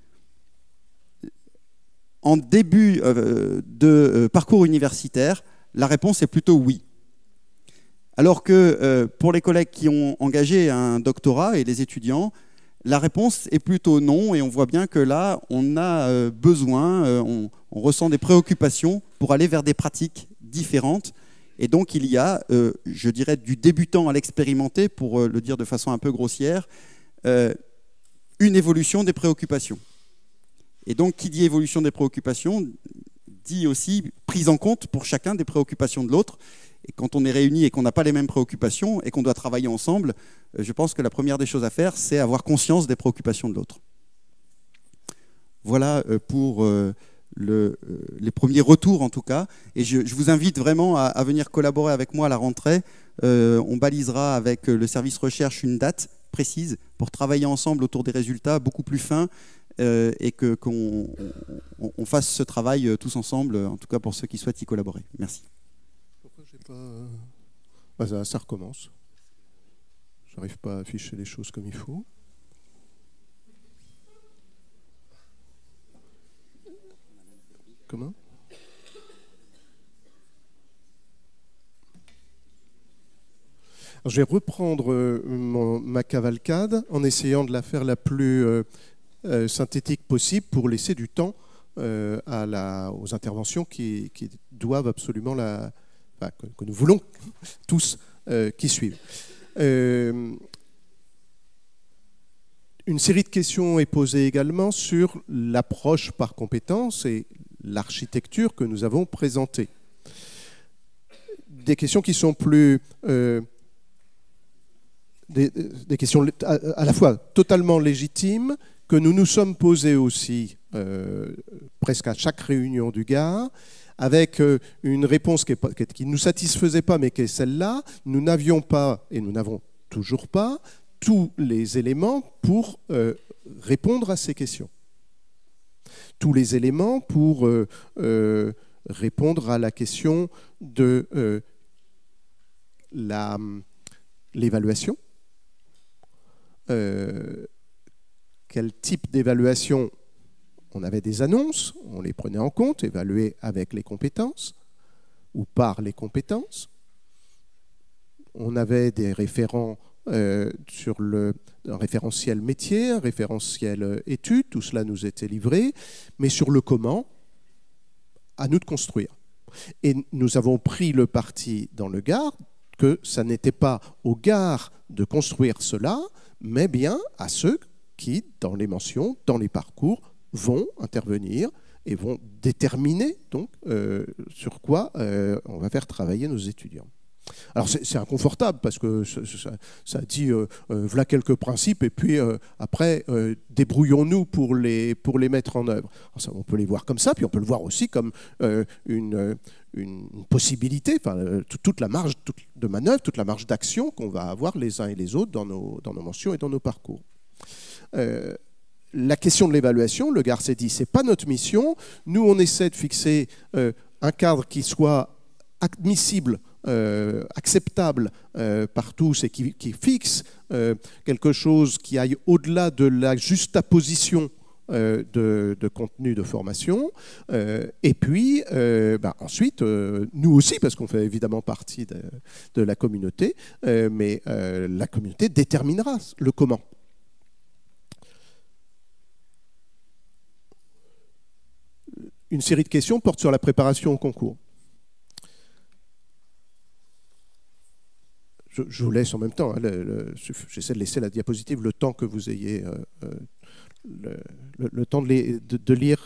En début de parcours universitaire, la réponse est plutôt oui. Alors que pour les collègues qui ont engagé un doctorat et les étudiants, la réponse est plutôt non, et on voit bien que là, on a besoin, on ressent des préoccupations pour aller vers des pratiques différentes. Et donc il y a, je dirais, du débutant à l'expérimenté, pour le dire de façon un peu grossière, une évolution des préoccupations. Et donc, qui dit évolution des préoccupations, dit aussi prise en compte pour chacun des préoccupations de l'autre. Et quand on est réunis et qu'on n'a pas les mêmes préoccupations et qu'on doit travailler ensemble, je pense que la première des choses à faire, c'est avoir conscience des préoccupations de l'autre. Voilà pour les premiers retours, en tout cas. Et je vous invite vraiment à venir collaborer avec moi à la rentrée. On balisera avec le service recherche une date précise pour travailler ensemble autour des résultats beaucoup plus fins, et qu'on fasse ce travail tous ensemble, en tout cas pour ceux qui souhaitent y collaborer. Merci. Pourquoi j'ai pas... ça recommence. J'arrive pas à afficher les choses comme il faut. Comment ? Alors, je vais reprendre ma cavalcade en essayant de la faire la plus synthétique possible pour laisser du temps aux interventions qui doivent absolument que nous voulons tous qui suivent. Une série de questions est posée également sur l'approche par compétences et l'architecture que nous avons présentée. Des questions qui sont plus... des questions à la fois totalement légitimes, que nous nous sommes posées aussi presque à chaque réunion du GAR, avec une réponse qui ne nous satisfaisait pas, mais qui est celle-là. Nous n'avions pas, et nous n'avons toujours pas, tous les éléments pour répondre à ces questions. Tous les éléments pour répondre à la question de l'évaluation. Quel type d'évaluation? On avait des annonces, on les prenait en compte, évaluées avec les compétences ou par les compétences. On avait des référents sur un référentiel métier, un référentiel études, tout cela nous était livré, mais sur le comment, à nous de construire. Et nous avons pris le parti dans le GAR que ça n'était pas aux gares de construire cela, mais bien à ceux qui, dans les mentions, dans les parcours, vont intervenir et vont déterminer donc, sur quoi on va faire travailler nos étudiants. Alors c'est inconfortable parce que ça dit voilà quelques principes et puis après débrouillons-nous pour les mettre en œuvre. Alors, ça, on peut les voir comme ça, puis on peut le voir aussi comme une possibilité, toute la marge de manœuvre, toute la marge d'action qu'on va avoir les uns et les autres dans nos mentions et dans nos parcours. La question de l'évaluation, le GAR s'est dit, c'est pas notre mission. Nous, on essaie de fixer un cadre qui soit admissible, acceptable par tous et qui fixe quelque chose qui aille au-delà de la juxtaposition de contenu de formation. Et puis, ensuite, nous aussi, parce qu'on fait évidemment partie de la communauté, mais la communauté déterminera le comment. Une série de questions porte sur la préparation au concours. Je vous laisse en même temps, hein, j'essaie de laisser la diapositive le temps que vous ayez le temps de lire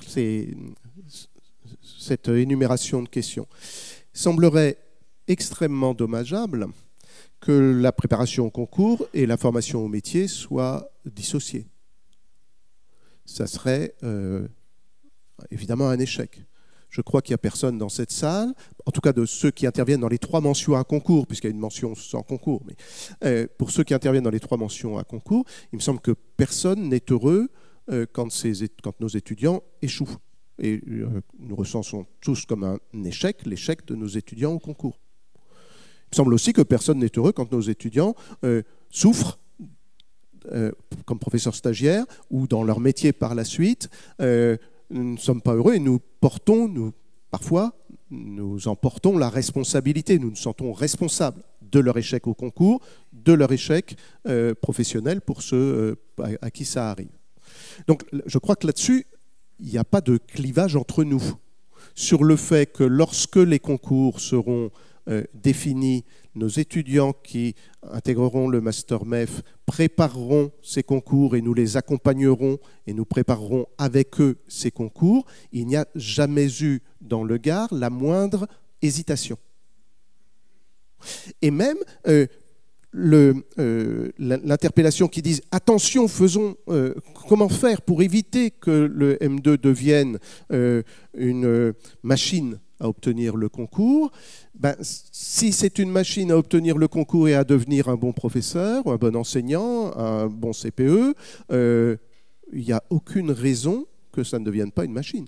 cette énumération de questions. Il semblerait extrêmement dommageable que la préparation au concours et la formation au métier soient dissociées. Ça serait évidemment un échec. Je crois qu'il n'y a personne dans cette salle, en tout cas de ceux qui interviennent dans les 3 mentions à concours, puisqu'il y a une mention sans concours, mais pour ceux qui interviennent dans les 3 mentions à concours, il me semble que personne n'est heureux quand nos étudiants échouent. Et nous recensons tous comme un échec l'échec de nos étudiants au concours. Il me semble aussi que personne n'est heureux quand nos étudiants souffrent comme professeurs stagiaires ou dans leur métier par la suite. Nous ne sommes pas heureux et parfois, nous en portons la responsabilité. Nous nous sentons responsables de leur échec au concours, de leur échec professionnel pour ceux à qui ça arrive. Donc, je crois que là-dessus, il n'y a pas de clivage entre nous. Sur le fait que lorsque les concours seront définis, nos étudiants qui intégreront le Master MEF prépareront ces concours et nous les accompagnerons et nous préparerons avec eux ces concours. Il n'y a jamais eu dans le Gard la moindre hésitation. Et même l'interpellation qui dit « Attention, comment faire pour éviter que le M2 devienne une machine à obtenir le concours ?» Si c'est une machine à obtenir le concours et à devenir un bon professeur, un bon enseignant, un bon CPE, il n'y a aucune raison que ça ne devienne pas une machine.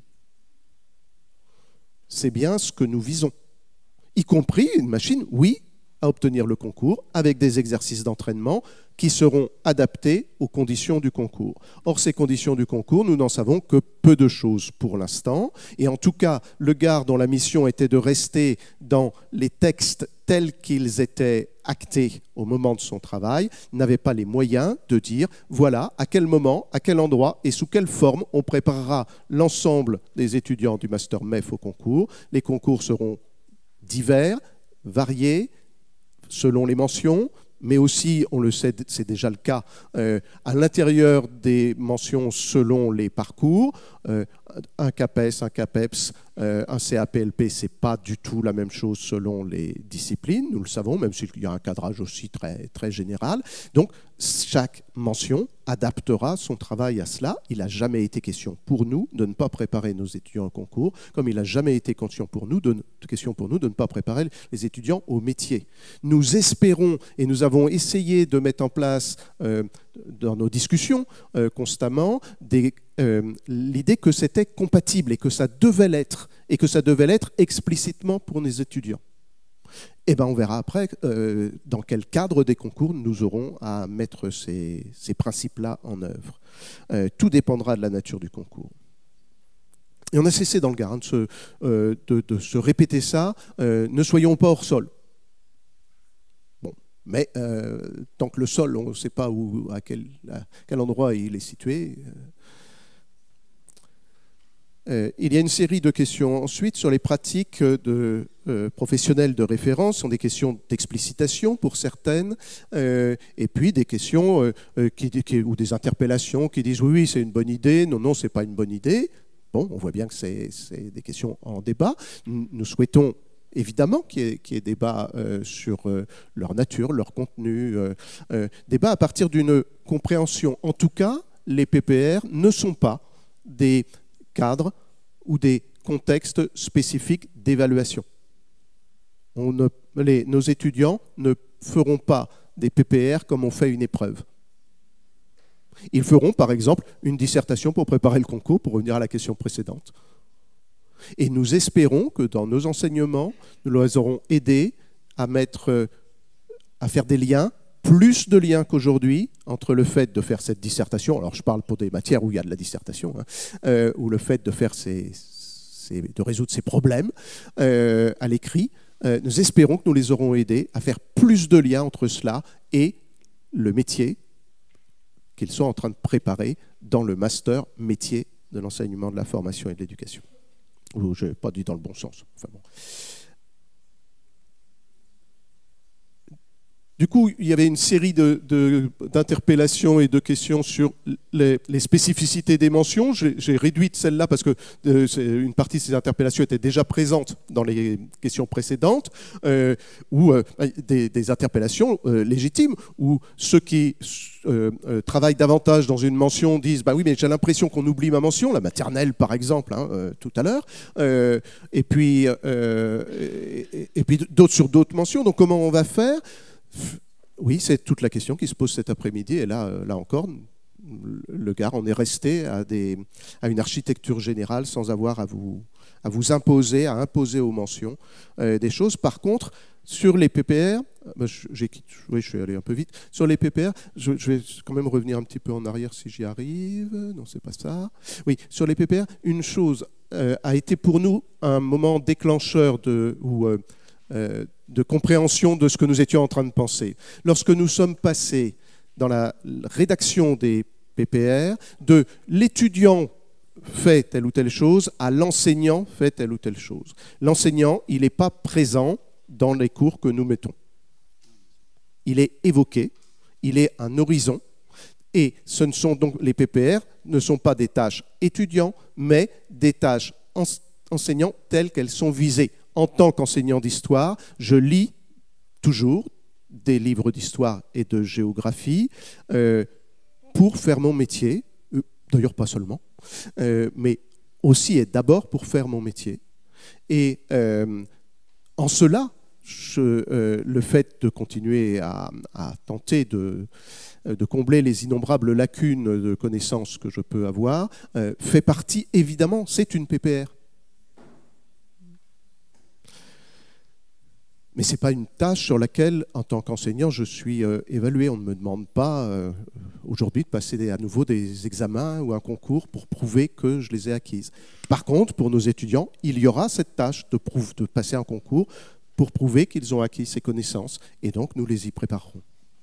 C'est bien ce que nous visons. Y compris une machine, oui, à obtenir le concours avec des exercices d'entraînement qui seront adaptés aux conditions du concours. Or, ces conditions du concours, nous n'en savons que peu de choses pour l'instant. Et en tout cas, le Gard, dont la mission était de rester dans les textes tels qu'ils étaient actés au moment de son travail, n'avait pas les moyens de dire voilà à quel moment, à quel endroit et sous quelle forme on préparera l'ensemble des étudiants du Master MEF au concours. Les concours seront divers, variés, selon les mentions, mais aussi, on le sait, c'est déjà le cas, à l'intérieur des mentions selon les parcours. Un CAPES, un CAPEPS, un CAPLP, ce n'est pas du tout la même chose selon les disciplines, nous le savons, même s'il y a un cadrage aussi très, très général. Donc, chaque mention adaptera son travail à cela. Il n'a jamais été question pour nous de ne pas préparer nos étudiants au concours, comme il n'a jamais été question pour nous de ne pas préparer les étudiants au métier. Nous espérons, et nous avons essayé de mettre en place dans nos discussions constamment, l'idée que c'était compatible et que ça devait l'être, et que ça devait l'être explicitement pour nos étudiants. Eh bien, on verra après dans quel cadre des concours nous aurons à mettre ces principes-là en œuvre. Tout dépendra de la nature du concours. Et on a cessé dans le Gard de se répéter ça, ne soyons pas hors sol. Bon, mais tant que le sol, on ne sait pas à quel endroit il est situé. Il y a une série de questions ensuite sur les pratiques professionnelles de référence. Ce sont des questions d'explicitation pour certaines, et puis des questions ou des interpellations qui disent oui, c'est une bonne idée, non, c'est pas une bonne idée. Bon, on voit bien que c'est des questions en débat. Nous souhaitons évidemment qu'il y ait débat sur leur nature, leur contenu, débat à partir d'une compréhension. En tout cas, les PPR ne sont pas des cadres ou des contextes spécifiques d'évaluation. Nos étudiants ne feront pas des PPR comme on fait une épreuve. Ils feront par exemple une dissertation pour préparer le concours, pour revenir à la question précédente. Et nous espérons que dans nos enseignements, nous les aurons aidés à faire des liens, plus de liens qu'aujourd'hui, entre le fait de faire cette dissertation, alors je parle pour des matières où il y a de la dissertation, ou le fait de faire de résoudre ces problèmes à l'écrit. Nous espérons que nous les aurons aidés à faire plus de liens entre cela et le métier qu'ils sont en train de préparer dans le master métier de l'enseignement de la formation et de l'éducation. Ou je n'ai pas dit dans le bon sens. Enfin bon. Du coup, il y avait une série d'interpellations et de questions sur les spécificités des mentions. J'ai réduit celle-là parce que une partie de ces interpellations était déjà présente dans les questions précédentes, ou des interpellations légitimes, où ceux qui travaillent davantage dans une mention disent « bah oui, mais j'ai l'impression qu'on oublie ma mention », la maternelle par exemple, tout à l'heure, et puis d'autres sur d'autres mentions. Donc comment on va faire ? Oui, c'est toute la question qui se pose cet après-midi. Et là encore, le Gard en est resté à une architecture générale sans avoir à vous imposer, à imposer aux mentions des choses. Par contre, sur les PPR, je suis allé un peu vite. Sur les PPR, je vais quand même revenir un petit peu en arrière si j'y arrive. Non, c'est pas ça. Oui, sur les PPR, une chose a été pour nous un moment déclencheur de compréhension de ce que nous étions en train de penser. Lorsque nous sommes passés dans la rédaction des PPR, de l'étudiant fait telle ou telle chose à l'enseignant fait telle ou telle chose. L'enseignant, il n'est pas présent dans les cours que nous mettons. Il est évoqué, il est un horizon, et les PPR ne sont pas des tâches étudiants, mais des tâches enseignants telles qu'elles sont visées. En tant qu'enseignant d'histoire, je lis toujours des livres d'histoire et de géographie pour faire mon métier, d'ailleurs pas seulement, mais aussi et d'abord pour faire mon métier. Et en cela, le fait de continuer à tenter de combler les innombrables lacunes de connaissances que je peux avoir fait partie, évidemment, c'est une PPR. Mais ce n'est pas une tâche sur laquelle, en tant qu'enseignant, je suis évalué. On ne me demande pas aujourd'hui de passer à nouveau des examens ou un concours pour prouver que je les ai acquises. Par contre, pour nos étudiants, il y aura cette tâche de passer un concours pour prouver qu'ils ont acquis ces connaissances. Et donc, nous les y préparerons.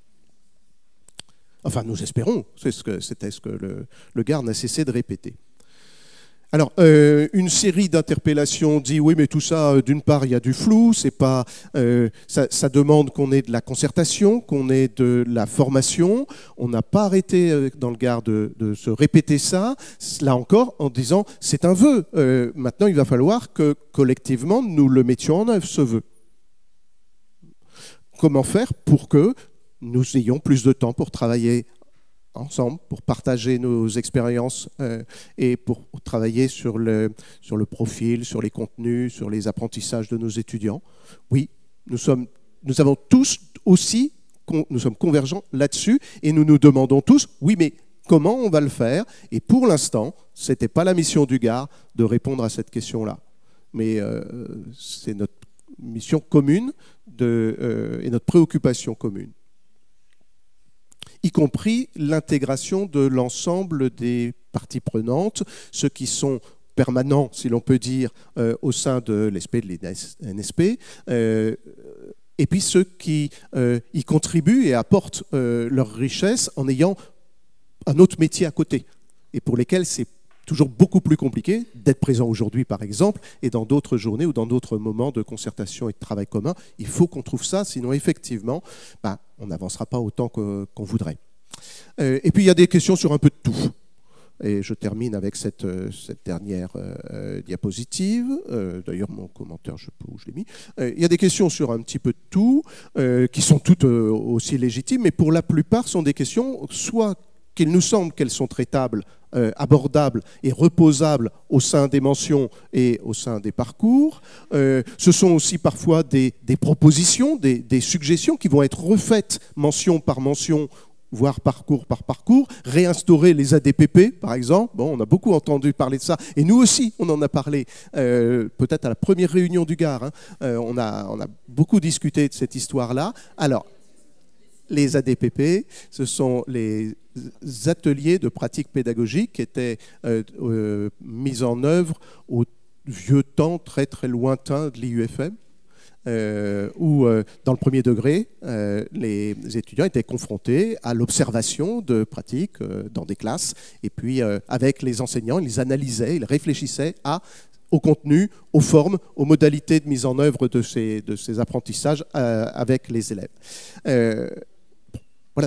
Enfin, nous espérons. C'était ce que le Gard n'a cessé de répéter. Alors, une série d'interpellations dit oui, mais tout ça, d'une part, il y a du flou, c'est pas, ça demande qu'on ait de la concertation, qu'on ait de la formation. On n'a pas arrêté dans le Gard de se répéter ça, là encore, en disant c'est un vœu. Maintenant, il va falloir que collectivement, nous le mettions en œuvre, ce vœu. Comment faire pour que nous ayons plus de temps pour travailler ensemble, pour partager nos expériences et pour travailler sur le profil, sur les contenus, sur les apprentissages de nos étudiants. Oui, nous sommes convergents là-dessus et nous nous demandons tous, oui, mais comment on va le faire? Et pour l'instant, ce n'était pas la mission du Gard de répondre à cette question-là. Mais c'est notre mission commune et notre préoccupation commune, y compris l'intégration de l'ensemble des parties prenantes, ceux qui sont permanents, si l'on peut dire, au sein de l'ESP, de l'NSP, et puis ceux qui y contribuent et apportent leur richesse en ayant un autre métier à côté, et pour lesquels c'est toujours beaucoup plus compliqué d'être présent aujourd'hui, par exemple, et dans d'autres journées ou dans d'autres moments de concertation et de travail commun. Il faut qu'on trouve ça, sinon effectivement, on n'avancera pas autant qu'on voudrait. Et puis il y a des questions sur un peu de tout. Et je termine avec cette dernière diapositive. D'ailleurs, mon commentaire, je sais pas où je l'ai mis. Il y a des questions sur un petit peu de tout, qui sont toutes aussi légitimes, mais pour la plupart sont des questions soit qu'il nous semble qu'elles sont traitables, abordables et reposables au sein des mentions et au sein des parcours. Ce sont aussi parfois des propositions, des suggestions qui vont être refaites mention par mention, voire parcours par parcours, réinstaurer les ADPP, par exemple. Bon, on a beaucoup entendu parler de ça, et nous aussi, on en a parlé, peut-être à la première réunion du Gard. On a beaucoup discuté de cette histoire-là. Alors, les ADPP, ce sont les ateliers de pratique pédagogique qui étaient mis en œuvre au vieux temps très très lointain de l'IUFM, où dans le premier degré, les étudiants étaient confrontés à l'observation de pratiques dans des classes, et puis avec les enseignants, ils analysaient, ils réfléchissaient au contenu, aux formes, aux modalités de mise en œuvre de ces apprentissages avec les élèves. Voilà.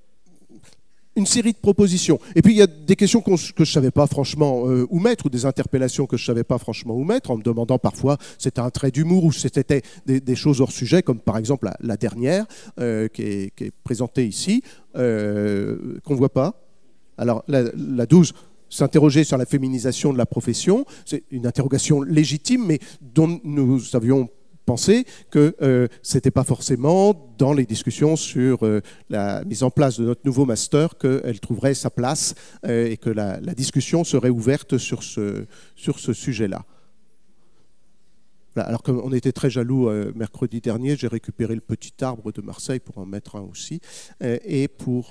Une série de propositions. Et puis il y a des questions que je ne savais pas franchement où mettre, ou des interpellations que je ne savais pas franchement où mettre, en me demandant parfois si c'était un trait d'humour ou si c'était des choses hors sujet, comme par exemple la dernière qui est présentée ici, qu'on ne voit pas. Alors la 12, s'interroger sur la féminisation de la profession, c'est une interrogation légitime, mais dont nous avions pensé que ce n'était pas forcément dans les discussions sur la mise en place de notre nouveau master qu'elle trouverait sa place et que la discussion serait ouverte sur ce sujet-là. Alors qu'on était très jaloux mercredi dernier, j'ai récupéré le petit arbre de Marseille pour en mettre un aussi, et pour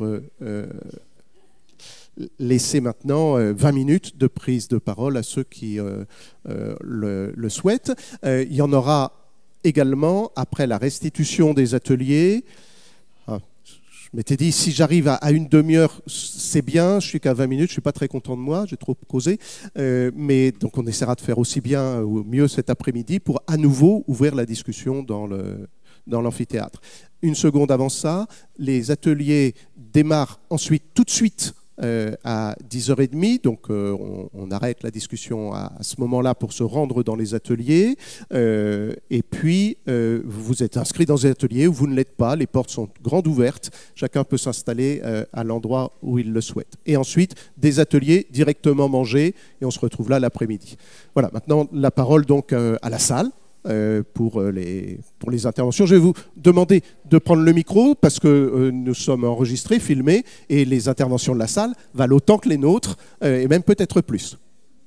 laisser maintenant 20 minutes de prise de parole à ceux qui le souhaitent. Il y en aura également après la restitution des ateliers. Je m'étais dit, si j'arrive à une demi-heure, c'est bien, je suis qu'à 20 minutes, je ne suis pas très content de moi, j'ai trop causé. Mais donc on essaiera de faire aussi bien ou mieux cet après-midi pour à nouveau ouvrir la discussion dans l'amphithéâtre. Une seconde avant ça, les ateliers démarrent ensuite tout de suite à 10h30, donc on arrête la discussion à ce moment-là pour se rendre dans les ateliers, et puis vous êtes inscrit dans les ateliers ou vous ne l'êtes pas, les portes sont grandes ouvertes, chacun peut s'installer à l'endroit où il le souhaite. Et ensuite, des ateliers directement mangés, et on se retrouve là l'après-midi. Voilà, maintenant la parole donc à la salle. Pour les interventions. Je vais vous demander de prendre le micro parce que nous sommes enregistrés, filmés, et les interventions de la salle valent autant que les nôtres, et même peut-être plus.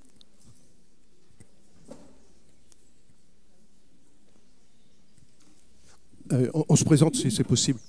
On se présente si c'est possible.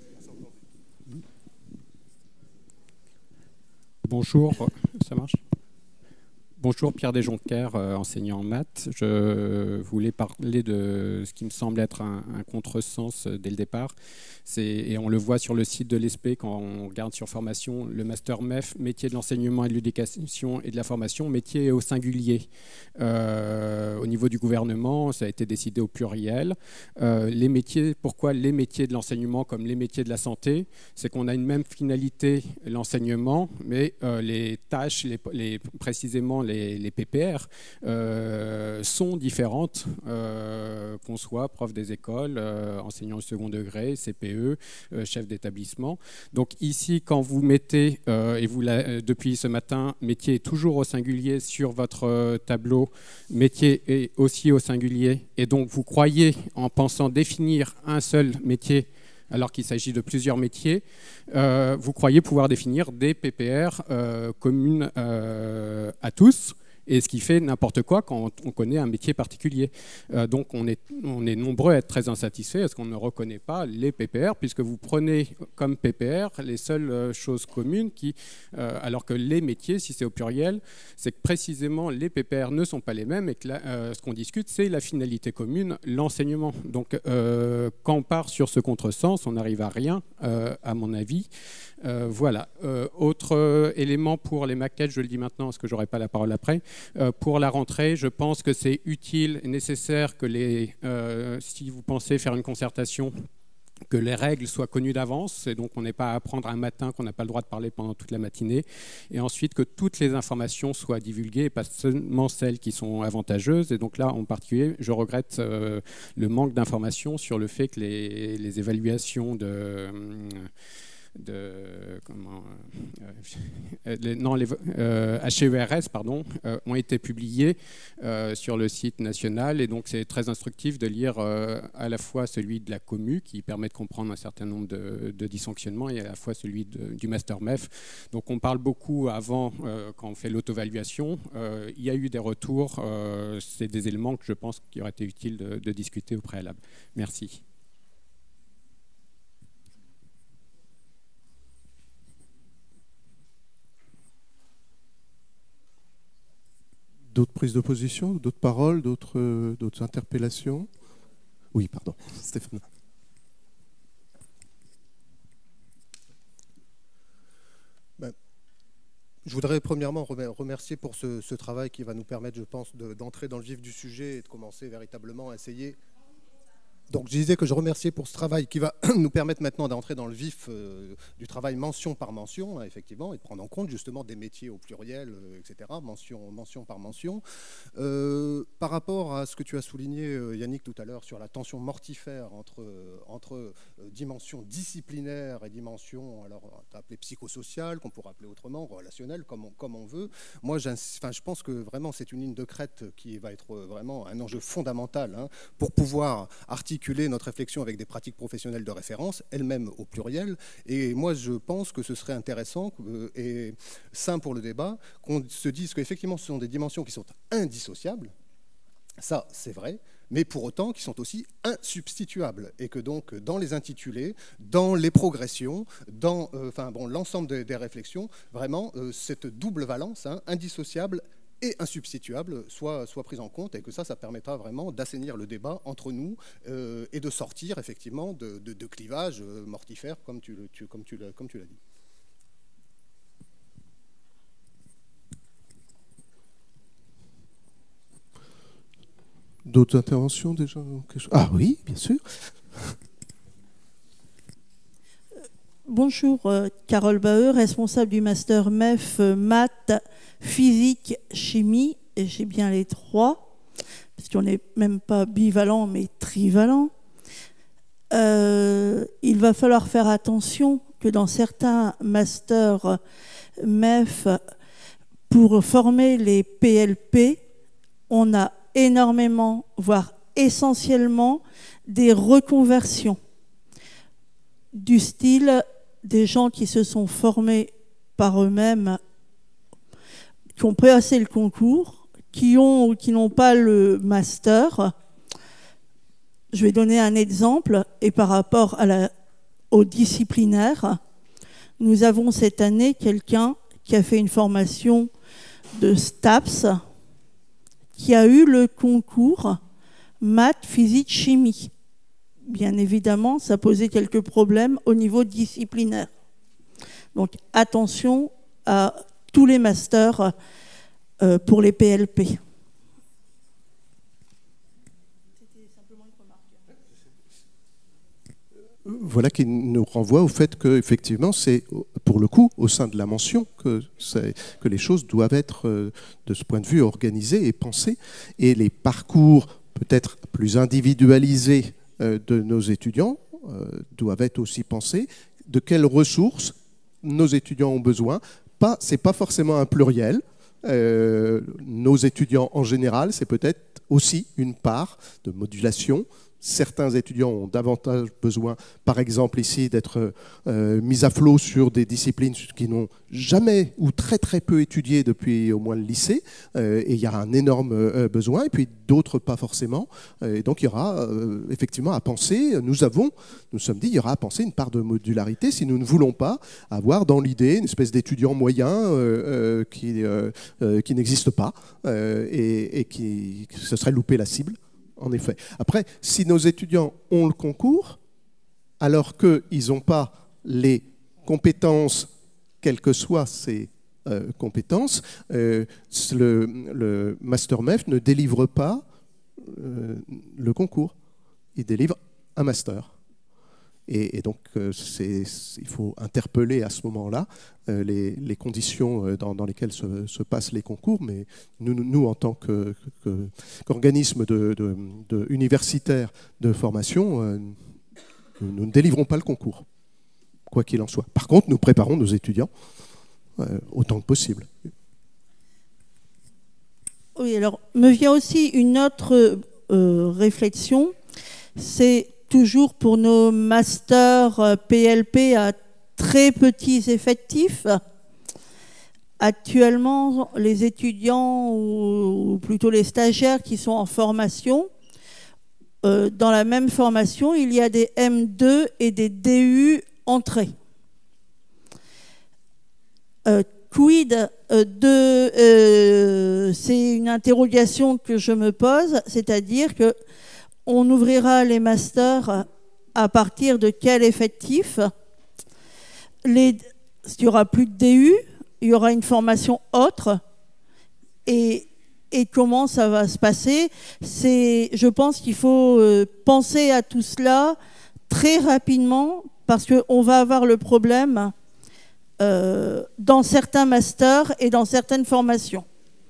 Bonjour, ça marche ? Bonjour, Pierre Desjoncker, enseignant en maths. Je voulais parler de ce qui me semble être un contresens dès le départ. Et on le voit sur le site de l'ESP quand on regarde sur formation, le master MEF, métier de l'enseignement et de l'éducation et de la formation, métier au singulier. Au niveau du gouvernement, ça a été décidé au pluriel. Les métiers, pourquoi les métiers de l'enseignement comme les métiers de la santé? C'est qu'on a une même finalité, l'enseignement, mais les tâches, précisément les PPR, sont différentes, qu'on soit prof des écoles, enseignant au second degré, CPE, chef d'établissement. Donc ici, quand vous mettez, et vous depuis ce matin, métier est toujours au singulier sur votre tableau, métier est aussi au singulier, et donc vous croyez, en pensant définir un seul métier, alors qu'il s'agit de plusieurs métiers, vous croyez pouvoir définir des PPR communes à tous. et ce qui fait n'importe quoi quand on connaît un métier particulier. Donc on est nombreux à être très insatisfaits parce qu'on ne reconnaît pas les PPR, puisque vous prenez comme PPR les seules choses communes alors que les métiers, si c'est au pluriel, c'est que précisément les PPR ne sont pas les mêmes et que ce qu'on discute, c'est la finalité commune, l'enseignement. Donc quand on part sur ce contresens, on n'arrive à rien, à mon avis. Voilà. Autre élément pour les maquettes, je le dis maintenant parce que je n'aurai pas la parole après. Pour la rentrée, je pense que c'est utile et nécessaire que si vous pensez faire une concertation, que les règles soient connues d'avance, et donc on n'est pas à apprendre un matin qu'on n'a pas le droit de parler pendant toute la matinée, et ensuite que toutes les informations soient divulguées, et pas seulement celles qui sont avantageuses. Et donc là, en particulier, je regrette le manque d'informations sur le fait que les évaluations HERS ont été publiés sur le site national, et donc c'est très instructif de lire à la fois celui de la commu qui permet de comprendre un certain nombre de dysfonctionnements et à la fois celui du master MEF. Donc on parle beaucoup avant quand on fait l'auto-évaluation. Il y a eu des retours, c'est des éléments que je pense qu'il aurait été utile de discuter au préalable. Merci. D'autres prises de position, d'autres paroles, d'autres interpellations? Oui, pardon, Stéphane. Je voudrais premièrement remercier pour ce travail qui va nous permettre, je pense, d'entrer dans le vif du sujet et de commencer véritablement à essayer. Donc je disais que je remerciais pour ce travail qui va nous permettre maintenant d'entrer dans le vif du travail mention par mention, hein, effectivement, et de prendre en compte justement des métiers au pluriel, etc., mention par mention. Par rapport à ce que tu as souligné, Yannick, tout à l'heure, sur la tension mortifère entre dimension disciplinaire et dimension, alors on t'a appelé psychosociale, qu'on pourrait appeler autrement, relationnelle, comme on veut. Moi, je pense que vraiment c'est une ligne de crête qui va être vraiment un enjeu fondamental, hein, pour pouvoir articuler notre réflexion avec des pratiques professionnelles de référence, elles-mêmes au pluriel. Et moi, je pense que ce serait intéressant et sain pour le débat qu'on se dise qu'effectivement, ce sont des dimensions qui sont indissociables. Ça, c'est vrai, mais pour autant qui sont aussi insubstituables. Et que donc, dans les intitulés, dans les progressions, dans l'ensemble des réflexions, vraiment, cette double valence, hein, indissociable et insubstituable, soit prise en compte, et que ça permettra vraiment d'assainir le débat entre nous et de sortir effectivement de clivages mortifères, comme tu l'as dit. D'autres interventions déjà? Ah oui, bien sûr. Bonjour, Carole Baheux, responsable du master MEF maths, physique, chimie, et j'ai bien les trois, parce qu'on n'est même pas bivalent, mais trivalent. Il va falloir faire attention que dans certains masters MEF, pour former les PLP, on a énormément, voire essentiellement, des reconversions du style des gens qui se sont formés par eux-mêmes, qui ont passé le concours, qui ont ou qui n'ont pas le master. Je vais donner un exemple, et par rapport au disciplinaire, nous avons cette année quelqu'un qui a fait une formation de STAPS, qui a eu le concours maths, physique, chimie. Bien évidemment, ça posait quelques problèmes au niveau disciplinaire. Donc attention à tous les masters pour les PLP. C'était simplement une remarque. Voilà qui nous renvoie au fait qu'effectivement, c'est pour le coup au sein de la mention que les choses doivent être, de ce point de vue, organisées et pensées. Et les parcours peut-être plus individualisés de nos étudiants doivent être aussi pensés. De quelles ressources nos étudiants ont besoin? Ce n'est pas forcément un pluriel. Nos étudiants en général, c'est peut-être aussi une part de modulation certains étudiants ont davantage besoin, par exemple ici, d'être mis à flot sur des disciplines qui n'ont jamais ou très très peu étudié depuis au moins le lycée, et il y a un énorme besoin, et puis d'autres pas forcément. Et donc il y aura effectivement à penser, nous sommes dit, il y aura à penser une part de modularité si nous ne voulons pas avoir dans l'idée une espèce d'étudiant moyen qui n'existe pas, et qui ce serait louper la cible. En effet. Après, si nos étudiants ont le concours, alors qu'ils n'ont pas les compétences, quelles que soient ces compétences, le Master MEF ne délivre pas le concours. Il délivre un master. Et donc, il faut interpeller à ce moment-là les conditions dans lesquelles se passent les concours. Mais nous en tant qu'organisme universitaire de formation, nous ne délivrons pas le concours, quoi qu'il en soit. Par contre, nous préparons nos étudiants autant que possible. Oui, alors, me vient aussi une autre réflexion, c'est toujours pour nos masters PLP à très petits effectifs. Actuellement, les étudiants, ou plutôt les stagiaires qui sont en formation, dans la même formation, il y a des M2 et des DU entrées. Quid c'est une interrogation que je me pose, c'est-à-dire que on ouvrira les masters à partir de quel effectif? Il n'y aura plus de DU, il y aura une formation autre. Et comment ça va se passer? Je pense qu'il faut penser à tout cela très rapidement, parce qu'on va avoir le problème dans certains masters et dans certaines formations.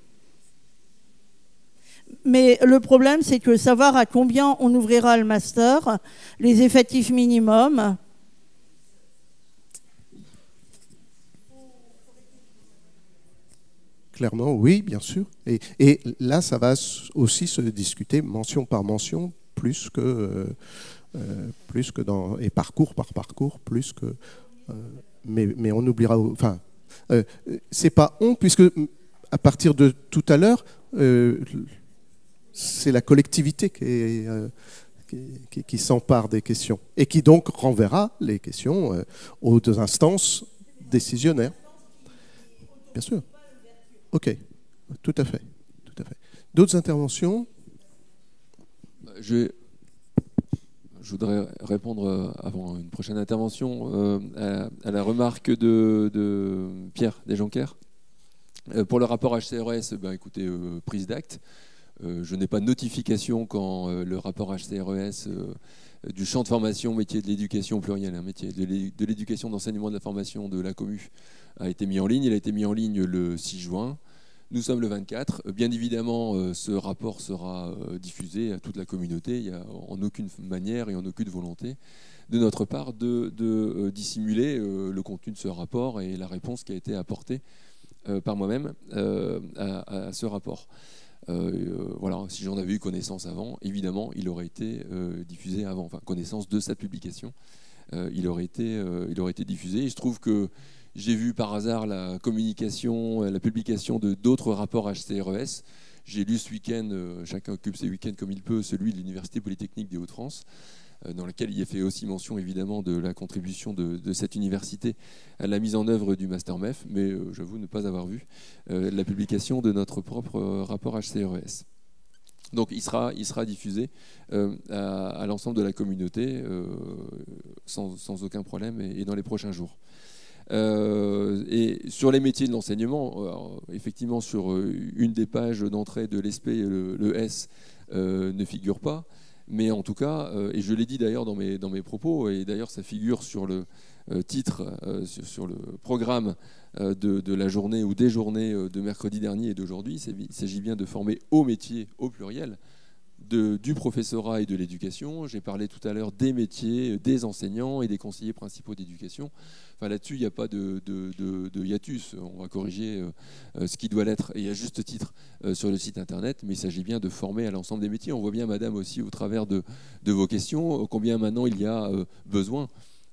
Mais le problème, c'est que savoir à combien on ouvrira le master, les effectifs minimums. Clairement, oui, bien sûr. Et là, ça va aussi se discuter mention par mention, plus que dans, et parcours par parcours, plus que. Mais on oubliera. Enfin, c'est pas on, puisque à partir de tout à l'heure. C'est la collectivité qui s'empare des questions et qui donc renverra les questions aux instances décisionnaires. Bien sûr. Ok, tout à fait. D'autres interventions? Je voudrais répondre avant une prochaine intervention à la remarque de Pierre Desjonquers. Pour le rapport HCRES, écoutez, prise d'acte. Je n'ai pas de notification quand le rapport HCRES du champ de formation métier de l'éducation au pluriel, métier de l'éducation, d'enseignement de la formation de la commu a été mis en ligne. Il a été mis en ligne le 6 juin. Nous sommes le 24. Bien évidemment, ce rapport sera diffusé à toute la communauté. Il n'y a en aucune manière et en aucune volonté de notre part de dissimuler le contenu de ce rapport et la réponse qui a été apportée par moi-même à ce rapport. Voilà, si j'en avais eu connaissance avant, évidemment, il aurait été diffusé avant. Enfin, connaissance de cette publication, il aurait été diffusé. Et je trouve que j'ai vu par hasard la publication de d'autres rapports HCRES. J'ai lu ce week-end, chacun occupe ses week-ends comme il peut, celui de l'Université Polytechnique des Hauts-de-France, dans lequel il y a fait aussi mention évidemment de la contribution de cette université à la mise en œuvre du Master MEF, mais j'avoue ne pas avoir vu la publication de notre propre rapport HCRES. Donc il sera diffusé à l'ensemble de la communauté sans aucun problème et dans les prochains jours. Et sur les métiers de l'enseignement, effectivement sur une des pages d'entrée de l'ESP, le S ne figure pas. Mais en tout cas, et je l'ai dit d'ailleurs dans mes propos, et d'ailleurs ça figure sur le titre, sur le programme de la journée ou des journées de mercredi dernier et d'aujourd'hui, il s'agit bien de former au métier au pluriel, du professorat et de l'éducation. J'ai parlé tout à l'heure des métiers, des enseignants et des conseillers principaux d'éducation. Enfin, là-dessus, il n'y a pas de hiatus. On va corriger ce qui doit l'être, et à juste titre, sur le site internet, mais il s'agit bien de former à l'ensemble des métiers. On voit bien, madame, aussi au travers de vos questions, combien maintenant il y a besoin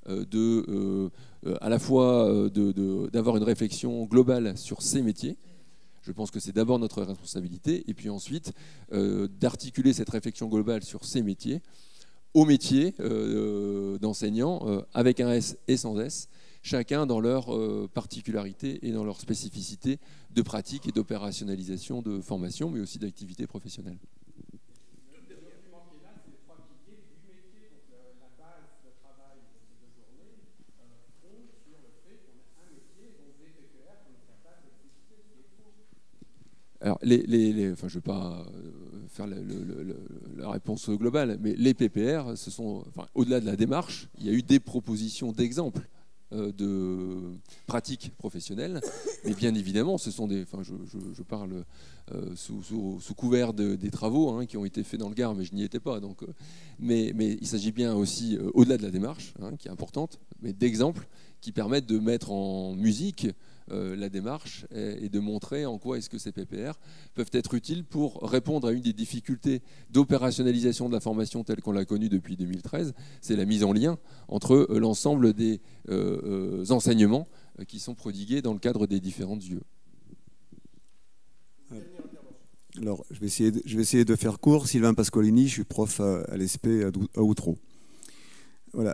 à la fois d'avoir une réflexion globale sur ces métiers. Je pense que c'est d'abord notre responsabilité, et puis ensuite d'articuler cette réflexion globale sur ces métiers aux métiers d'enseignants, avec un S et sans S, chacun dans leur particularité et dans leur spécificité de pratique et d'opérationnalisation de formation, mais aussi d'activité professionnelle. Alors, enfin, je ne vais pas faire la réponse globale, mais les PPR, au-delà de la démarche, il y a eu des propositions d'exemples de pratiques professionnelles, mais bien évidemment, ce sont des. Enfin, je parle sous couvert des travaux qui ont été faits dans le Gard, mais je n'y étais pas. Donc, mais il s'agit bien aussi, au-delà de la démarche, qui est importante, mais d'exemples qui permettent de mettre en musique la démarche et de montrer en quoi est-ce que ces PPR peuvent être utiles pour répondre à une des difficultés d'opérationnalisation de la formation telle qu'on l'a connue depuis 2013, c'est la mise en lien entre l'ensemble des enseignements qui sont prodigués dans le cadre des différentes UE. Alors, je vais essayer de faire court. Sylvain Pascolini, je suis prof à l'ESP à Outreau. Voilà.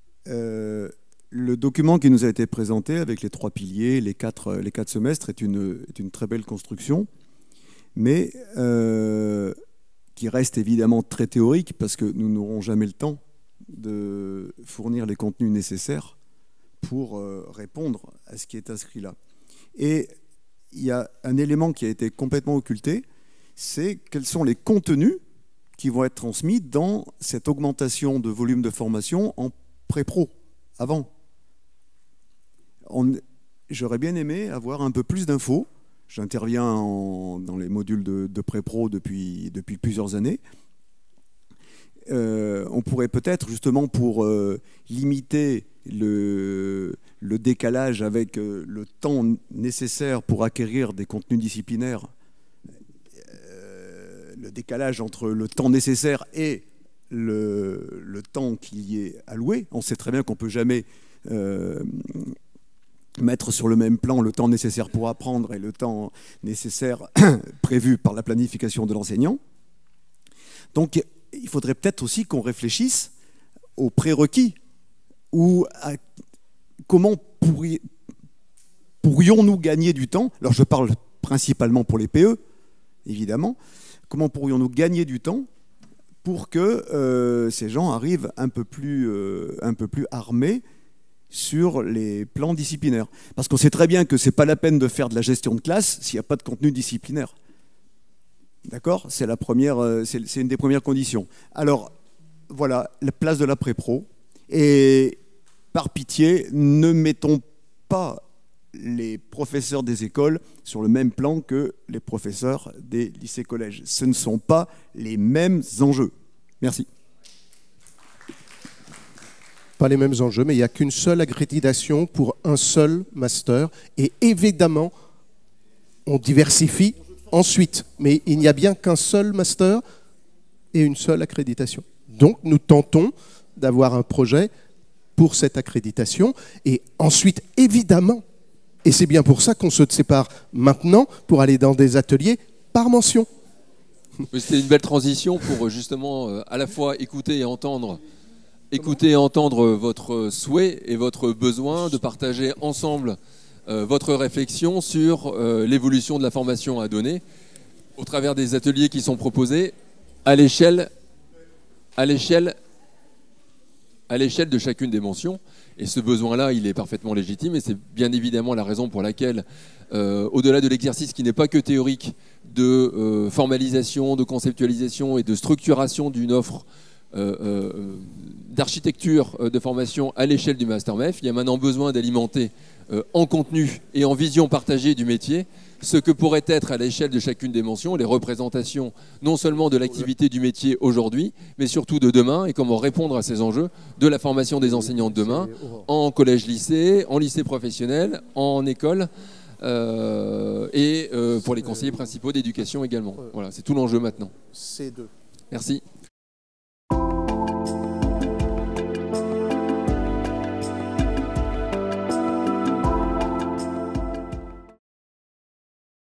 Le document qui nous a été présenté avec les 3 piliers, les 4 semestres, est une très belle construction, mais qui reste évidemment très théorique parce que nous n'aurons jamais le temps de fournir les contenus nécessaires pour répondre à ce qui est inscrit là. Et il y a un élément qui a été complètement occulté, c'est quels sont les contenus qui vont être transmis dans cette augmentation de volume de formation en pré-pro, avant. J'aurais bien aimé avoir un peu plus d'infos. J'interviens dans les modules de pré-pro depuis plusieurs années. On pourrait peut-être, justement, pour limiter le décalage avec le temps nécessaire pour acquérir des contenus disciplinaires, le décalage entre le temps nécessaire et le temps qui y est alloué. On sait très bien qu'on ne peut jamais mettre sur le même plan le temps nécessaire pour apprendre et le temps nécessaire prévu par la planification de l'enseignant. Donc, il faudrait peut-être aussi qu'on réfléchisse aux prérequis ou à comment pourrions-nous gagner du temps. Alors, je parle principalement pour les PE, évidemment. Comment pourrions-nous gagner du temps pour que ces gens arrivent un peu plus armés sur les plans disciplinaires. Parce qu'on sait très bien que ce n'est pas la peine de faire de la gestion de classe s'il n'y a pas de contenu disciplinaire. D'accord ? C'est une des premières conditions. Alors, voilà, la place de la pré-pro. Et par pitié, ne mettons pas les professeurs des écoles sur le même plan que les professeurs des lycées-collèges. Ce ne sont pas les mêmes enjeux. Merci. Pas les mêmes enjeux, mais il n'y a qu'une seule accréditation pour un seul master. Et évidemment, on diversifie ensuite. Mais il n'y a bien qu'un seul master et une seule accréditation. Donc, nous tentons d'avoir un projet pour cette accréditation. Et ensuite, évidemment, et c'est bien pour ça qu'on se sépare maintenant pour aller dans des ateliers par mention. C'était une belle transition pour justement à la fois écouter et entendre votre souhait et votre besoin de partager ensemble votre réflexion sur l'évolution de la formation à donner au travers des ateliers qui sont proposés à l'échelle de chacune des mentions. Et ce besoin-là, il est parfaitement légitime et c'est bien évidemment la raison pour laquelle, au-delà de l'exercice qui n'est pas que théorique de formalisation, de conceptualisation et de structuration d'une offre d'architecture de formation à l'échelle du Master MEF. Il y a maintenant besoin d'alimenter en contenu et en vision partagée du métier ce que pourrait être à l'échelle de chacune des mentions les représentations non seulement de l'activité du métier aujourd'hui, mais surtout de demain et comment répondre à ces enjeux de la formation des enseignants de demain en collège-lycée, en lycée professionnel, en école et pour les conseillers principaux d'éducation également. Voilà, c'est tout l'enjeu maintenant. C2. Merci.